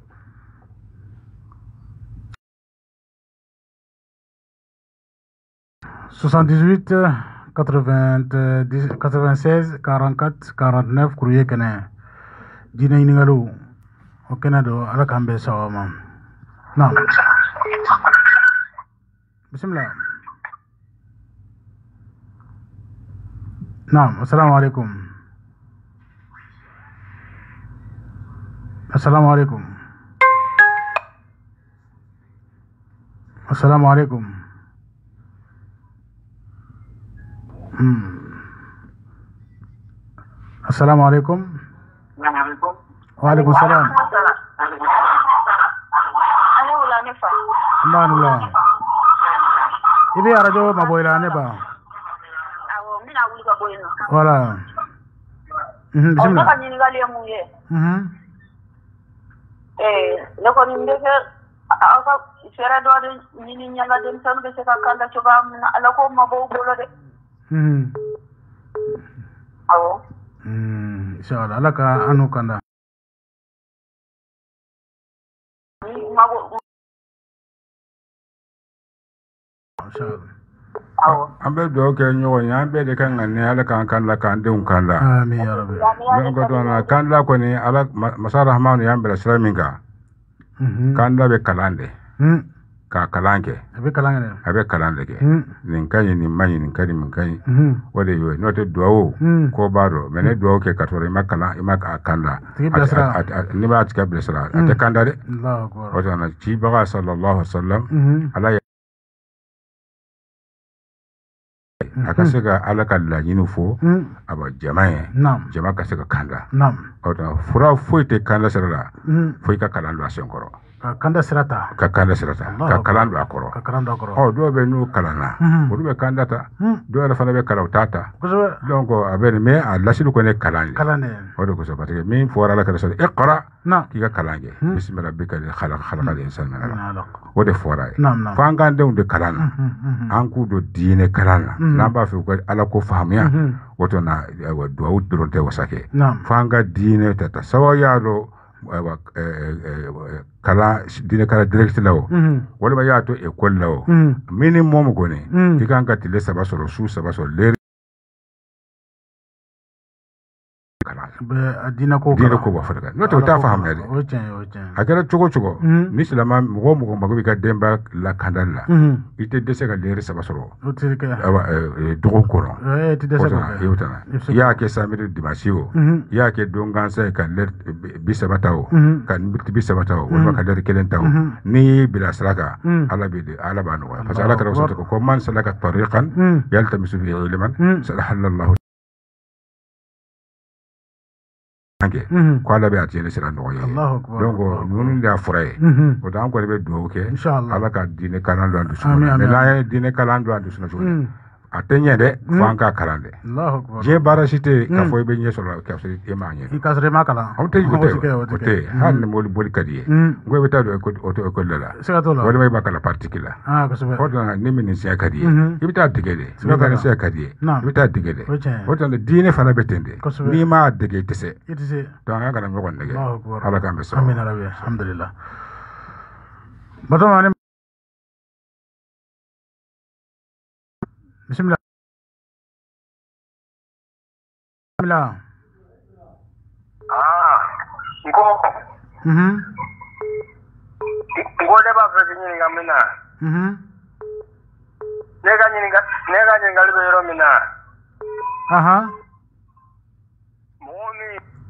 soixante-dix-huit quatre-vingt-seize quarante-quatre quarante-neuf courrier kene dina iningalo okena do ala kambe sawama naam bismillah naam assalamu alaikum assalamu alaikum assalamu alaikum hmm assalamu alaikum wa alaikum salam Manula ibi arajo maboyla ne ba awo mina wuli ka boyno wala mhm bismillah o ka ni ngale mu ye mhm eh le ko ni ndeke aka sera do de ni ni nyanga den tan be se ka kala to ba na ala ko mabo bolo de mhm awo mhm inshallah alaka anu kanda ni mabo inshallah ambe do ke nyo nya ambe de kan ne ala kan kan la kan de un kan la amin ya rabbi don ko don kan la ko ni ala masar rahman ya ambe islaminga mhm kan la be kalande mhm ka kalanke abe kalangene abe kalande ke mhm nin kan ni mani nin kan min kan mhm wode yo no te duawo ko baro mene duawo ke katore makala ima ka kanda ni ba tika blesra ate kanda de Allahu akbar o tana ci baga sallallahu alaihi wasallam ala akasega alaka la nyinu fo aba jamae nam jama kasega kanda nam ota fura foite kanda serala foi ka kalando asenkoro ka kanda sirata ka kanda serata ka kalando akoro ka kalando akoro o do be no kalana o do be kanda ta do ala fana be kalawtata kuzo donc abe me a lasidu ko ne kalande kalane o do ko so batike min fo ala ka so iqra na ki ka kalange bismi rabbika li khalaq khalaqa al insana alaq o de fora nam nam fanga de unde kalana an ku do dine kalana na ba fi ko ala ko fahmiya woto na do awd dronte wasake nam fanga dine tata sawaya do kala dine kala direct lawo wala ba yato école lawo minimum ko ne tikanga tile saba soro su saba soro le be adina ko dine ko ba fata no to ta fahamna de o chen o chen akara chogo chogo ni silama mo mo ko bi ka demba la kandala ite dese ka le saba soro o tirike awa dogo kono eh ti dese ko yotana ya ke samiri dimasio ya ke dongan sai ka le bisabatawo ka bisabatawo wala ka le kelentawo ni bila salaka ala bi ala ba no fa salaka rasul ko man salaka tariqan yaltamisu fi ilman salahallahu anke ko ala be atiyene sira no ye Allahu akbar donc nunu da fure o dan ko be do ke inshallah ala ka dine kalando andu sunna me la dine kalando andu sunna sunna atenye de fanka kalande Allahu akbar je barashite ka fo be nye solo ka so e manye ki kasre makala on te yote ote han mo boli kadiye ngo be tado ko auto ko lela sega to la wala may bakala particular ah ko so be ko na ni min se kadiye ibita digede ni kan se kadiye ibita digede o tan dine fana betende ni ma dege tese itise to nga kana mo gonde Allahu akbar ala kambe so amin rabbi alhamdulillah batama bismillah bismillah ah ngo mhm ngo de ba fa ni ngamina mhm nega ni nga nega ni ngali be ro mina aha momi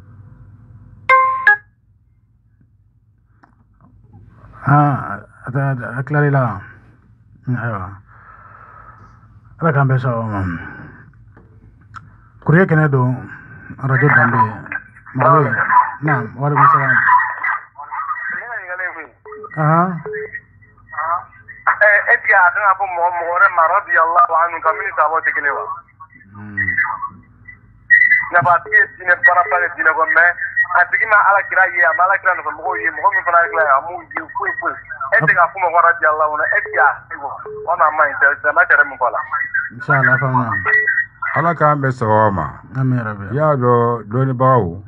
ah ada aklarila aywa ala kan be so kuriye kene do radio dambe mawe naam wa alaikum salam nega ni ngali be aha eh etia atana po mo mo re maradiyallahu anhu kamini tabo tekelewa na ba ti dine para para dine ko me atigi ma ala kira ye ma ala kira no mo ye mo mi fana kira amu yi fu fu ete ga fu mo radiyallahu anhu etia wa ma ma inter ma tere mo kola inshallah fa ala kan be sawama amin rabbi ya do doni bawo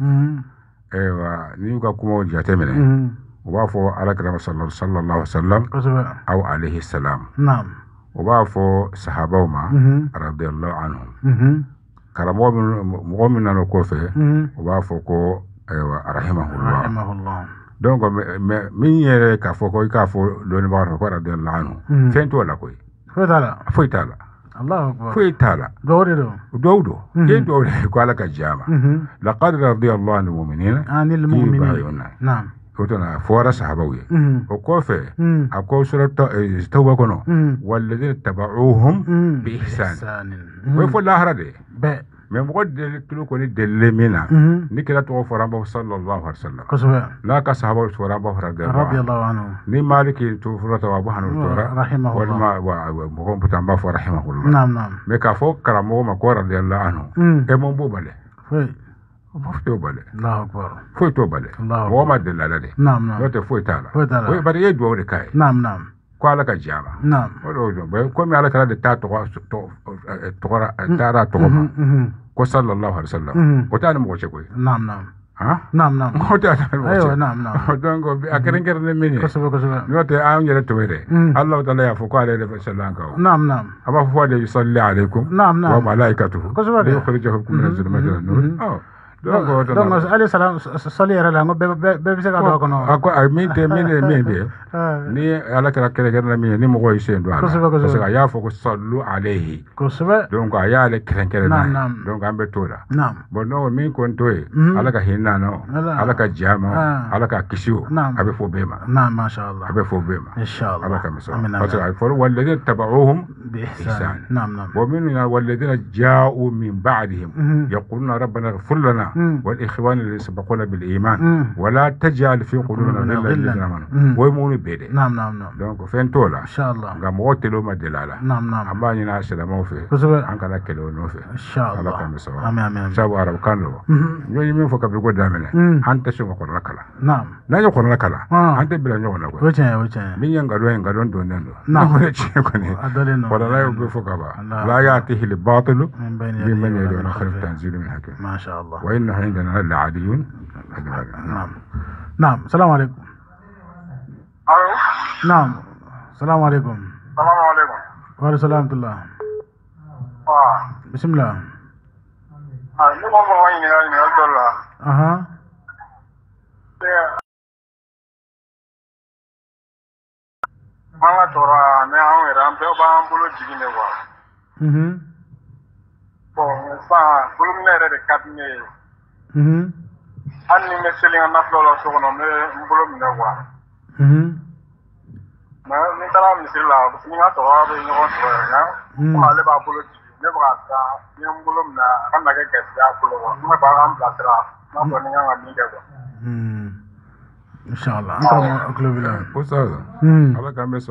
ewa ni ka kuma jate mene o ba fo ala karam sallallahu alaihi wasallam aw alaihi salam na'am o ba fo sahaba ma radiyallahu anhum karamo mo min nan ko fe o ba fo ko ewa rahimahullah rahimahullah donc min yere ka fo ko ka fo doni bawo ko radiyallahu anhu fento la koy fo tala fo tala الله أكبر فوي تالا دوري دودو ايه دوري قال لك الجامع لقد رضي الله عن المؤمنين عن المؤمنين نعم كنتنا فورا صحابوي وكوفي اكو سوره توبه كنو والذين تبعوهم باحسان ويفو الله هردي mais mo de kilo ko ni delle mina ni kila to foramba sallallahu alaihi wasallam kosba la ka sahaba foramba radiyallahu anhu ni maliki to furata wa buhanu to rahimahullah wa mo ko putamba fo rahimahullah nam nam me ka fo karamo ma ko radiyallahu anhu e mo bo bale foi mo to bale allahu akbar foi to bale mo ma de la de nam nam no te foi tala foi tala foi bari e do de kai nam nam ko ala ka jama naam odo do be ko mi ala kala de ta to to to tara to ko sallallahu alaihi wasallam ko ta mo ko ko naam naam ha naam naam ko ta mo ayo naam naam donc bi akeren ker ne mini ko so ko so no te am yere to wede allah taala ya fo ko ala de sallallahu alaihi naam naam aba fo de yusalli alaikum naam naam wa malaikatuhu ko so de yukhrijukum min az-zulumati ila an-nur oh donc donc ali salam sali era la be be be se ka do ko no ako ay min te min min be ni ala kala kala kala min ni mo ko yise do ala parce que ya fo ko sallu alayhi ko sebe donc aya le kala kala na donc ambe tola naam bon no min ko ntoy ala ka hinna no ala ka jama ala ka kishu abe fo bema naam ma sha Allah abe fo bema inshallah ala ka misa parce que for walladhina tabauhum bi ihsan naam naam wa minna walladhina ja'u min ba'dihim yaquluna rabbana ighfir lana والإخوان اللي سبقونا بالإيمان ولا تجعل في قلوبنا غلا للذين آمنوا ويمونوا بيده نعم نعم نعم دونك فين تولا إن شاء الله غام وتلو ما دلالا نعم نعم أما ينا أشلا ما في أنك لا كلو نوفي إن شاء الله آمين آمين شاب عرب كان له يوم يوم فك بيقول دامنا أنت شو قرر لك لا نعم لا يقول لك لا أنت بلا نقول لك وجه وجه مين ينقلون ينقلون دون دون نعم ولا لا يقول فك با لا يأتيه الباطل من بين يديه وخلف تنزيل من حكيم ما شاء الله وإنه عندنا لعاديون نعم نعم السلام عليكم الو نعم السلام عليكم السلام عليكم وعليكم السلام ورحمة الله اه بسم الله اه ni mo mo wani ni ni dolla aha mama tora me awon era be ba ambulo jigine wa mhm bon sa bulumne re de kabine mhm anni me selinga na flolo so kono me bulumne wa mhm ma ni tara misir la ni nga to wa ni ko so ya ko ale ba bulo ne ba ta ni bulumna kan na ke ke ya bulo wa me ba am la tra na ko ni nga ni de ko mhm inshallah anta aklo bila ko sa ala ka me so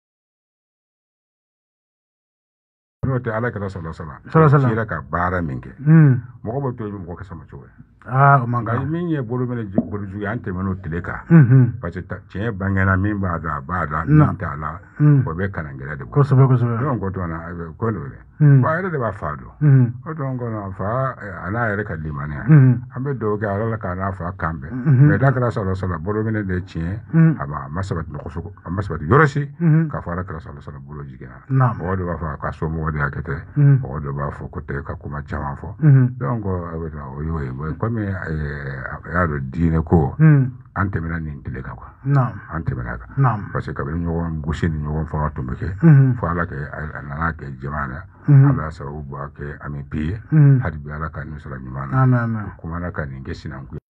no te ala ka sallallahu alaihi wasallam sira ka bara minke mhm mo ko to mo ko sama chowe ah manga min ye bolo mele bolo ju ante mano teleka mhm parce que tiens bangana min ba da ba da min ta la ko be kana ngela de ko sobe ko sobe non ko to na ko lo le ba ere de ba fado o to ngo na fa ana ere ka limane ambe do ga ala ka na fa kambe me da kala sallallahu alaihi wasallam bolo mele de tiens aba masabat no ko so masabat yorosi ka fa ra kala sallallahu alaihi wasallam bolo jigena o do ba fa ka so mo de akete o do ba fo ko te ka kuma chama fo donc abe o yo ko me ya do dine ko ante mena ni ndile ka kwa naam ante mena ka naam parce que kabin nyogo ngushi ni nyogo fa to mbeke fa ala ke ala ke jamana ala sa ubu ke ami pi hadi bi ala ka ni sala nyumana amen amen kuma na ka ni ngesi na ngu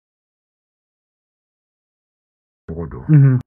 godo mhm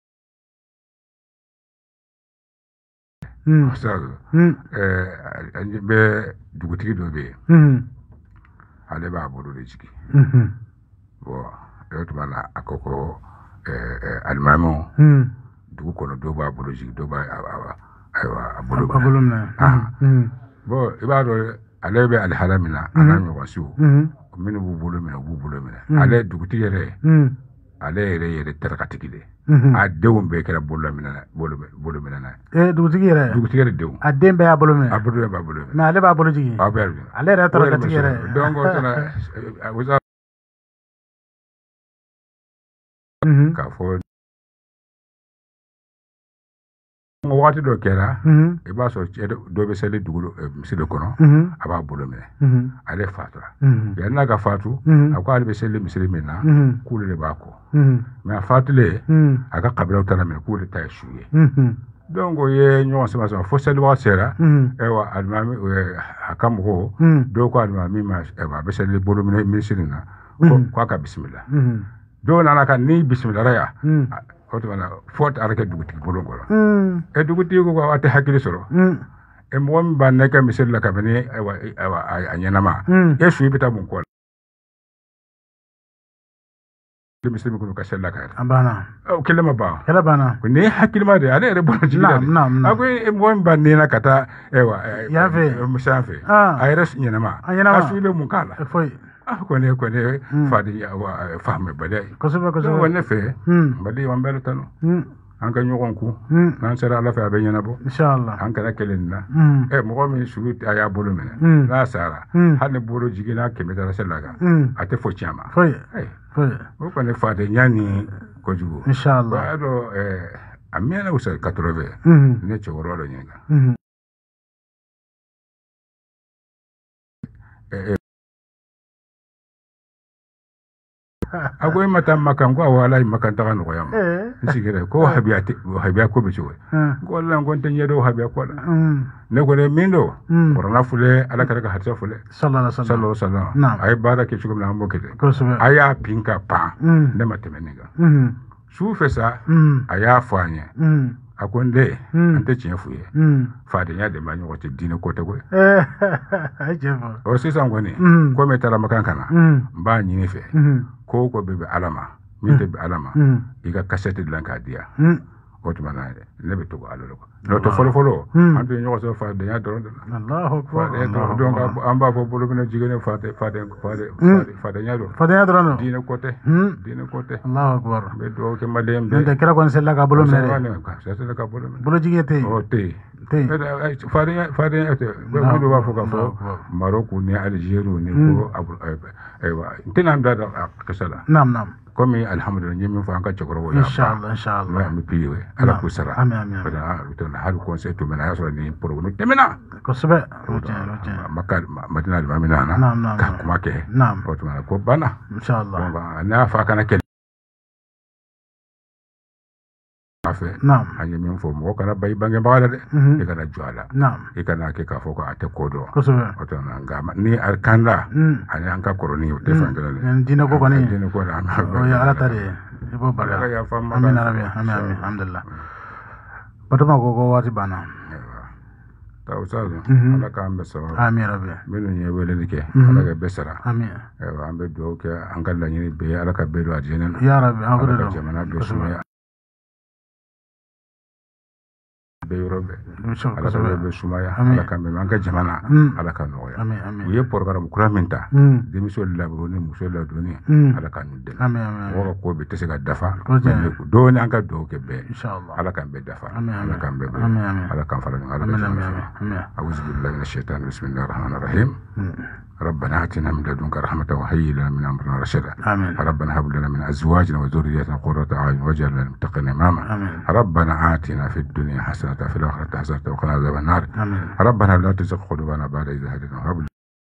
mhm sa eh anje be dugutigi do be mhm ale ba bodo de jiki mhm bo yoto bana akoko eh almamo mhm dugu kono do ba bodo jiki do ba aywa bodo ba bodo na mhm bo ibado ale be alharamina anami wasu mhm minu bu bodo mina bu bodo mina ale duguti yere mhm ale re yere terkatiki de a dewum be kera bolla minana bolo bolo minana e dugutigi yɛrɛ dugutigi yɛrɛ dew a den bɛɛ y'a bolo minɛ a bolo b'a bolo mais ale b'a bolo jigi a bɛ ale yɛrɛ terkatigi yɛrɛ donc o tana wasa ka fɔ waati dɔ kɛra i b'a sɔrɔ cɛ dɔ bɛ seli dugu misiri kɔnɔ a b'a bolo minɛ ale fatura yanni n'a ka fatu a ko ale bɛ seli misiri min na k'olu de b'a kɔ mais a fatulen a ka kabilaw ta la minɛ k'olu ta ye su ye donc o ye ɲɔgɔn sama sama fo selibaga sera ɛwa alimami a ka mɔgɔw dɔw ko alimami ma ɛwa a bɛ seli bolo minɛ misiri na k'a ka bisimila dɔw nana ka ni bisimilara ya o tuma na fo ta arake dugutigi bolo kɔrɔ e dugutigi ko a tɛ hakili sɔrɔ e mɔgɔ min b'a nɛkɛ misiri la kabini a ɲɛnama e su i bɛ taa mun kɔ la misiri min kɔnɔ ka seli la ka yɛrɛ a banna o kɛlen ma ban kɛlɛ banna ni ye hakilima de ale yɛrɛ bolo jigi la a ko e mɔgɔ min b'a nɛna ka taa yan fɛ sanfɛ a yɛrɛ ɲɛnama a su i bɛ mun k'a la foyi ah kone kone fadi wa fahme bale kosobe kosobe wonne fe badi wan bele tano an ka ɲɔgɔn ku n'an sera ala fɛ a bɛ ɲɛnabɔ inshallah an kana kelen na ɛ mɔgɔ min sugu a y'a bolo minɛ n'a sara hali ni bolo jigin n'a kɛmɛ taara seli la kan a tɛ fɔ tiɲɛ ma foyi foyi o kɔni fadi ɲani kojugu inshallah a dɔ a mɛnna u sa quatre-vingts ne cɛkɔrɔba dɔ ɲininka a ko e ma taa Makan ko awɔ ala ye Makan taga nɔgɔya ma n sigira ko wahabiya wahabiya ko bɛ cogo ko walahi ko n tɛ ɲɛ dɔn wahabiya ko la ne ko dɛ min don kɔrɔna fule ala kɛra ka hadisa fule sallallahu alaihi wasallam a ye baara kɛ cogo min na an b'o kɛ ten a y'a pin ka pan ne ma tɛmɛ nin kan su fɛ sa a y'a fɔ an ye a ko n den an tɛ tiɲɛ f'u ye fadenya de ma ɲɔgɔn tɛ diinɛ ko tɛ koyi o sisan kɔni ko min taara Makan kana n b'a ɲini fɛ ko ko bɛ bɛ ala ma min tɛ bɛ ala ma i ka kasɛti dilan k'a di yan o tuma na ne bɛ tugu ala la n'o tɛ fɔlɔ fɔlɔ an tun ye ɲɔgɔn sɔrɔ fadenya dɔrɔn de la donc an b'a fɔ bolo minɛ jigin fadenya dɔrɔn fadenya dɔrɔn diinɛ ko tɛ diinɛ ko tɛ Allahu akbar n bɛ dugawu kɛ maliyɛn bɛɛ n'o tɛ kira kɔni selila ka bolo minɛ selila ka bolo minɛ bolo jigi tɛ yen o tɛ yen fadenya fadenya tɛ minnu b'a fɔ ka fɔ Maroc ni Algérie ni ko ayiwa n tɛna n da don a kisa la naam naam komi alhamdulillah n ye min fɔ an ka cɛkɔrɔbaw y'a inshallah inshallah an bɛ piye ala k'u sara amin amin hali conseil tun bɛna a y'a sɔrɔ nin porogono tɛmɛna kosɛbɛ maka madina alimami nana ka kuma kɛ o tuma ko banna inshallah n'a fɔ a kana kɛlɛ fɛ an ye min fɔ mɔgɔ kana bayi bangebaga la dɛ i kana jɔ a la i kana kɛ k'a fɔ ko a tɛ ko dɔn o tuma nka ni kanda ani an ka kɔrɔni o tɛ fan kelen dɛ diinɛ ko kɔni diinɛ ko o ye ala ta de ye i b'o barika amin arabi amin amin alhamdulillah Batoma ko ko waati banna taw sa ala k'an bɛ sɔrɔ amin arabi minnu ye weleli kɛ ala ka bɛɛ sara amin an bɛ dugawu kɛ an ka laɲini bɛɛ ala ka bɛɛ don a diɲɛ na ya rabbi an ala ka jamana bɛɛ sumaya bɛɛ yɔrɔ bɛɛ ala ka bɛɛ sumaya ala ka bɛɛ an ka jamana ala ka nɔgɔya u ye programme kura min ta denmisɛnw labɔ ni muso ladonni ala ka n'u dɛmɛ mɔgɔ ka ko bɛ tɛ se ka dafa dɔɔni an ka dugawu kɛ bɛɛ ala k'an bɛɛ dafa ala k'an bɛɛ bɛɛ ala k'an fara ɲɔgɔn ala ka jamana a'udhu billahi minash shaitani bismillahir rahmanir rahim ربنا آتنا من لدنك رحمة وهيئ لنا من أمرنا رشدا ربنا هب لنا من أزواجنا وذرياتنا قرة أعين واجعلنا للمتقين إماما ربنا آتنا في الدنيا حسنة وفي الآخرة حسنة وقنا عذاب النار ربنا لا تزغ قلوبنا بعد إذ هديتنا وهب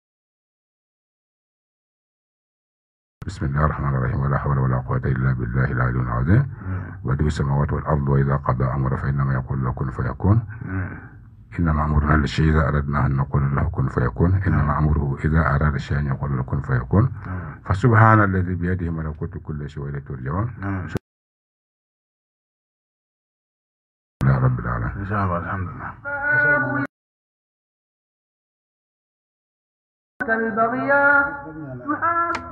بسم الله الرحمن الرحيم ولا حول ولا قوة إلا بالله العلي العظيم بديع السماوات والأرض وإذا قضى أمرا فإنما يقول له كن فيكون إنما أمرنا للشيء إذا أردنا أن نقول له كن فيكون إنما أمره إذا أراد شيئا يقول له كن فيكون فسبحان الذي بيده ملكوت كل شيء وإليه ترجعون يا رب العالمين إن شاء الله الحمد لله